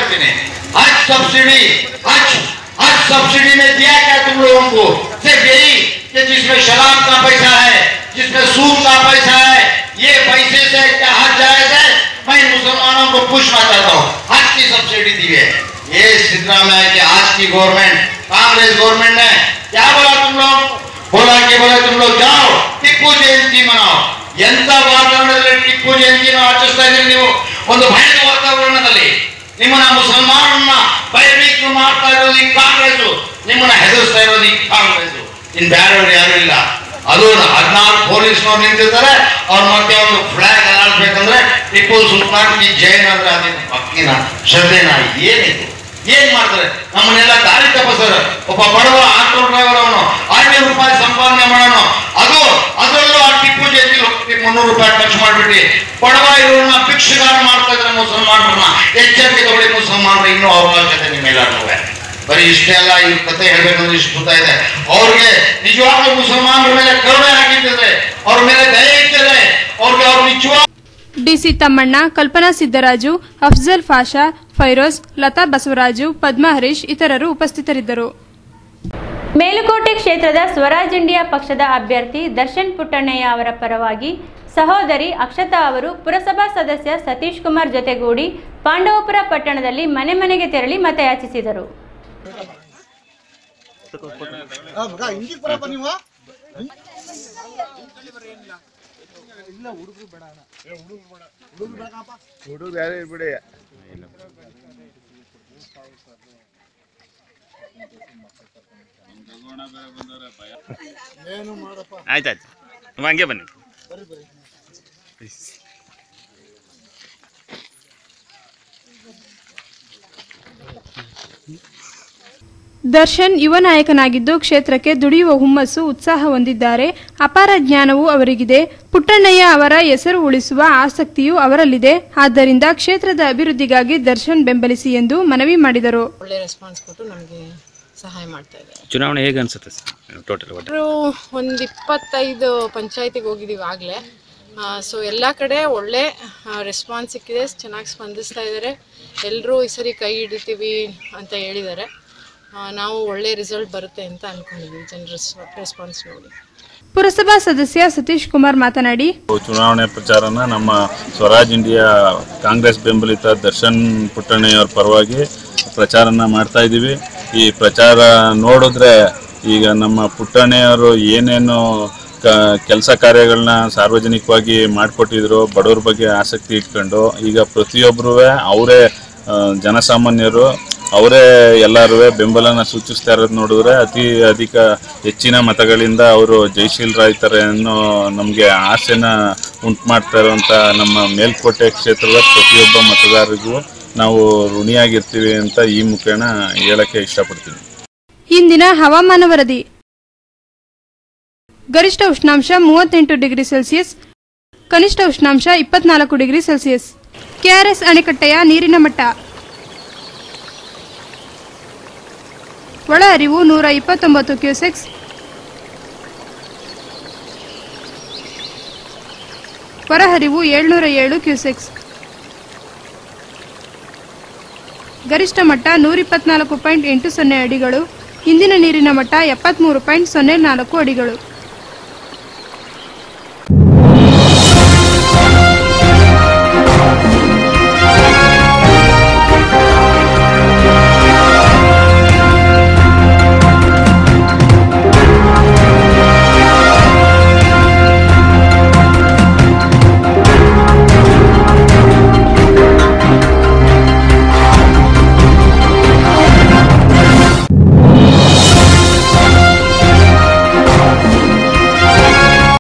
Speaker 7: सब्सिडी में दिया क्या तुम लोगों को? सिर्फ यही कि जिसमें शराब का पैसा है, जिसमें सूद का पैसा है, ये पैसे से क्या हज जायज है? मैं मुसलमानों को पूछना चाहता हूँ, हज की सब्सिडी दी है। ये सिद्धरामैया की आज की गवर्नमेंट, कांग्रेस गवर्नमेंट ने क्या बोला? तुम लोग बोला कि बोला तुम लोग जाओ ಟಿಪ್ಪು ಜಯಂತಿ ಮನಾओ. ಎಂತ ವಾತಾವರಣದಲ್ಲಿ ಟಿಪ್ಪು ಜಯಂತಿಯನ್ನು ಆಚರಿಸ್ತಾ ಇದ್ದೀರಿ ನೀವು? ಒಂದು ಭಯದ ವಾತಾವರಣದಲ್ಲಿ ನಿಮ್ಮನ್ನ ಮುಸಲ್ಮಾನರನ್ನ ಭಯಭೀತಿ ಮಾಡ್ತಾ ಇರೋದು ಈ ಕಾಂಗ್ರೆಸ್, ನಿಮ್ಮನ್ನ ಹೆದರಿಸ್ತಾ ಇರೋದು ಈ ಕಾಂಗ್ರೆಸ್. ಇನ್ ಬೇರೆಯವ್ರು ಯಾರು ಇಲ್ಲ. ಅದು ಹದಿನಾರು ಪೊಲೀಸ್ನವ್ರು ನಿಂತಿರ್ತಾರೆ. ಅವ್ರ ಮತ್ತೆ ಒಂದು ಫ್ಲಾಗ್ ಅಲಾಡ್ಬೇಕಂದ್ರೆ ಟಿಪ್ಪು ಸುಲ್ತಾನ್ ಕಿ ಜೈನ್ ಅಂದ್ರೆ ಅದೇನು ಭಕ್ತಿನ ಶ್ರದ್ಧೆನ ಏನಿತ್ತು? ಏನ್ ಮಾಡ್ತಾರೆ? ನಮ್ಮನ್ನೆಲ್ಲ ದಾರಿ ತಪ್ಪಿಸ್ತಾರೆ. ಒಬ್ಬ ಬಡವ ಆಟೋ ಡ್ರೈವರ್ ಅವನು ಐನೂರು ರೂಪಾಯಿ ಸಂಪಾದನೆ ಮಾಡೋಣ, ಅದು ಅದರಲ್ಲೂ ಆ ಟಿಪ್ಪು ಜಯಂತಿ ಮುನ್ನೂರು ರೂಪಾಯಿ ಖರ್ಚು ಮಾಡ್ಬಿಟ್ಟು ಬಡವ ಇರೋನ್ನ ಭಿಕ್ಷಗಾರ ಮಾಡ್ತಾ ಇದ್ರೆ ಮುಸಲ್ಮಾನರನ್ನ. ಎಚ್ಚರಿಕೆ ತಗೊಳ್ಳಿ ಮುಸಲ್ಮಾನರು, ಇನ್ನೂ ಅವಕಾಶತೆ ನಿಮ್ಮೆಲ್ಲರೂ. ಬರೀ ಇಷ್ಟೇ ಅಲ್ಲ, ಈ ಕತೆ ಹೇಳ್ಬೇಕಂದ್ರೆ ಇಷ್ಟು ಗೊತ್ತಾ ಇದೆ. ಅವ್ರಿಗೆ ನಿಜವಾಗ್ಲೂ ಮುಸಲ್ಮಾನರ ಮೇಲೆ ಕರುಣೆ ಆಗಿರ್ತದೆ, ಅವ್ರ ಮೇಲೆ ದಯೆ ಇರ್ತದೆ. ಅವ್ರಿಗೆ ಅವ್ರ ನಿಜವಾಗ್ಲೂ
Speaker 3: ಡಿಸಿ ತಮ್ಮಣ್ಣ, ಕಲ್ಪನಾ ಸಿದ್ದರಾಜು, ಅಫ್ಜಲ್ ಫಾಷಾ, ಫೈರೋಜ್, ಲತಾ ಬಸವರಾಜು, ಪದ್ಮಾ ಹರೀಶ್ ಇತರರು ಉಪಸ್ಥಿತರಿದ್ದರು.
Speaker 2: ಮೇಲುಕೋಟೆ ಕ್ಷೇತ್ರದ ಸ್ವರಾಜ್ ಇಂಡಿಯಾ ಪಕ್ಷದ ಅಭ್ಯರ್ಥಿ ದರ್ಶನ್ ಪುಟ್ಟಣ್ಣಯ್ಯ ಅವರ ಪರವಾಗಿ ಸಹೋದರಿ ಅಕ್ಷತಾ ಅವರು ಪುರಸಭಾ ಸದಸ್ಯ ಸತೀಶ್ ಕುಮಾರ್ ಜೊತೆಗೂಡಿ ಪಾಂಡವಪುರ ಪಟ್ಟಣದಲ್ಲಿ ಮನೆ ಮನೆಗೆ ತೆರಳಿ ಮತಯಾಚಿಸಿದರು.
Speaker 15: ಆಯ್ತಾಯ್ತು, ಹಂಗೆ ಬನ್ನಿ.
Speaker 3: ದರ್ಶನ್ ಯುವ ನಾಯಕನಾಗಿದ್ದು ಕ್ಷೇತ್ರಕ್ಕೆ ದುಡಿಯುವ ಹುಮ್ಮಸ್ಸು, ಉತ್ಸಾಹ ಹೊಂದಿದ್ದಾರೆ. ಅಪಾರ ಜ್ಞಾನವೂ ಅವರಿಗಿದೆ. ಪುಟ್ಟಣ್ಣಯ್ಯ ಅವರ ಹೆಸರು ಉಳಿಸುವ ಆಸಕ್ತಿಯೂ ಅವರಲ್ಲಿದೆ. ಆದ್ದರಿಂದ ಕ್ಷೇತ್ರದ ಅಭಿವೃದ್ಧಿಗಾಗಿ ದರ್ಶನ್ ಬೆಂಬಲಿಸಿ ಎಂದು ಮನವಿ ಮಾಡಿದರು.
Speaker 16: ಒಳ್ಳೆ ರೆಸ್ಪಾನ್ಸ್ ಕೊಟ್ಟು ನಮಗೆ ಸಹಾಯ ಮಾಡ್ತಾ ಇದ್ದಾರೆ.
Speaker 15: ಚುನಾವಣೆ ಹೇಗೆ ಅನ್ಸುತ್ತೆ ಸರ್ ಟೋಟಲ್?
Speaker 16: ಒಂದು ಇಪ್ಪತ್ತೈದು ಪಂಚಾಯತಿಗೆ ಹೋಗಿದ್ದೀವಿ ಆಗಲೇ. ಸೊ ಎಲ್ಲ ಕಡೆ ಒಳ್ಳೆ ರೆಸ್ಪಾನ್ಸ್ ಸಿಕ್ಕಿದೆ, ಚೆನ್ನಾಗಿ ಸ್ಪಂದಿಸ್ತಾ ಇದ್ದಾರೆ. ಎಲ್ಲರೂ ಈ ಸರಿ ಕೈ ಹಿಡಿತೀವಿ ಅಂತ ಹೇಳಿದ್ದಾರೆ. ನಾವು ಒಳ್ಳೆ ರಿಸಲ್ಟ್ ಬರುತ್ತೆ ಅಂತ ಅಂದ್ಕೊಂಡಿದ್ದೀವಿ ಜನರ ರೆಸ್ಪಾನ್ಸ್ ನೋಡಿ.
Speaker 3: ಪುರಸಭಾ ಸದಸ್ಯ ಸತೀಶ್ ಕುಮಾರ್ ಮಾತನಾಡಿ,
Speaker 17: ಚುನಾವಣೆ ಪ್ರಚಾರನ ನಮ್ಮ ಸ್ವರಾಜ್ ಇಂಡಿಯಾ ಕಾಂಗ್ರೆಸ್ ಬೆಂಬಲಿತ ದರ್ಶನ್ ಪುಟ್ಟಣ್ಣಯ್ಯವರ ಪರವಾಗಿ ಪ್ರಚಾರನ ಮಾಡ್ತಾ ಇದ್ದೀವಿ. ಈ ಪ್ರಚಾರ ನೋಡಿದ್ರೆ ಈಗ ನಮ್ಮ ಪುಟ್ಟಣ್ಣಯ್ಯವರು ಏನೇನು ಕ ಕೆಲಸ ಕಾರ್ಯಗಳನ್ನ ಸಾರ್ವಜನಿಕವಾಗಿ ಮಾಡಿಕೊಟ್ಟಿದ್ರು, ಬಡವ್ರ ಬಗ್ಗೆ ಆಸಕ್ತಿ ಇಟ್ಕೊಂಡು ಈಗ ಪ್ರತಿಯೊಬ್ಬರೂ ಅವರೇ ಜನಸಾಮಾನ್ಯರು ಅವರೇ ಎಲ್ಲರೂ ಬೆಂಬಲನ ಸೂಚಿಸ್ತಾ ಇರೋದು ನೋಡಿದ್ರೆ ಅತಿ ಅಧಿಕ ಹೆಚ್ಚಿನ ಮತಗಳಿಂದ ಅವರು ಜಯಶೀಲರಾಗ್ತಾರೆ ಅನ್ನೋ ನಮಗೆ ಆಸೆನ ಉಂಟು ಮಾಡ್ತಾ ಇರುವಂಥ ನಮ್ಮ ಮೇಲ್ಕೋಟೆ ಕ್ಷೇತ್ರದ ಪ್ರತಿಯೊಬ್ಬ ಮತದಾರರಿಗೂ ನಾವು ಋಣಿಯಾಗಿರ್ತೀವಿ ಅಂತ ಈ ಮುಖೇನ ಹೇಳಕ್ಕೆ ಇಷ್ಟಪಡ್ತೀನಿ.
Speaker 3: ಇಂದಿನ ಹವಾಮಾನ ವರದಿ. ಗರಿಷ್ಠ ಉಷ್ಣಾಂಶ ಮೂವತ್ತೆಂಟು ಡಿಗ್ರಿ ಸೆಲ್ಸಿಯಸ್, ಕನಿಷ್ಠ ಉಷ್ಣಾಂಶ ಇಪ್ಪತ್ನಾಲ್ಕು ಡಿಗ್ರಿ ಸೆಲ್ಸಿಯಸ್. ಕೆಆರ್ಎಸ್ ಅಣೆಕಟ್ಟೆಯ ನೀರಿನ ಮಟ್ಟ ಒಳ ಹರಿವು ನೂರ ಇಪ್ಪತ್ತೊಂಬತ್ತು ಕ್ಯೂಸೆಕ್ಸ್, ಹೊರಹರಿವು ಏಳ್ನೂರ ಏಳು ಕ್ಯೂಸೆಕ್ಸ್. ಗರಿಷ್ಠ ಮಟ್ಟ ನೂರ ಇಪ್ಪತ್ನಾಲ್ಕು ಪಾಯಿಂಟ್ ಎಂಟು ಸೊನ್ನೆ ಅಡಿಗಳು. ಇಂದಿನ ನೀರಿನ ಮಟ್ಟ ಎಪ್ಪತ್ಮೂರು ಪಾಯಿಂಟ್ ಸೊನ್ನೆ ನಾಲ್ಕು ಅಡಿಗಳು.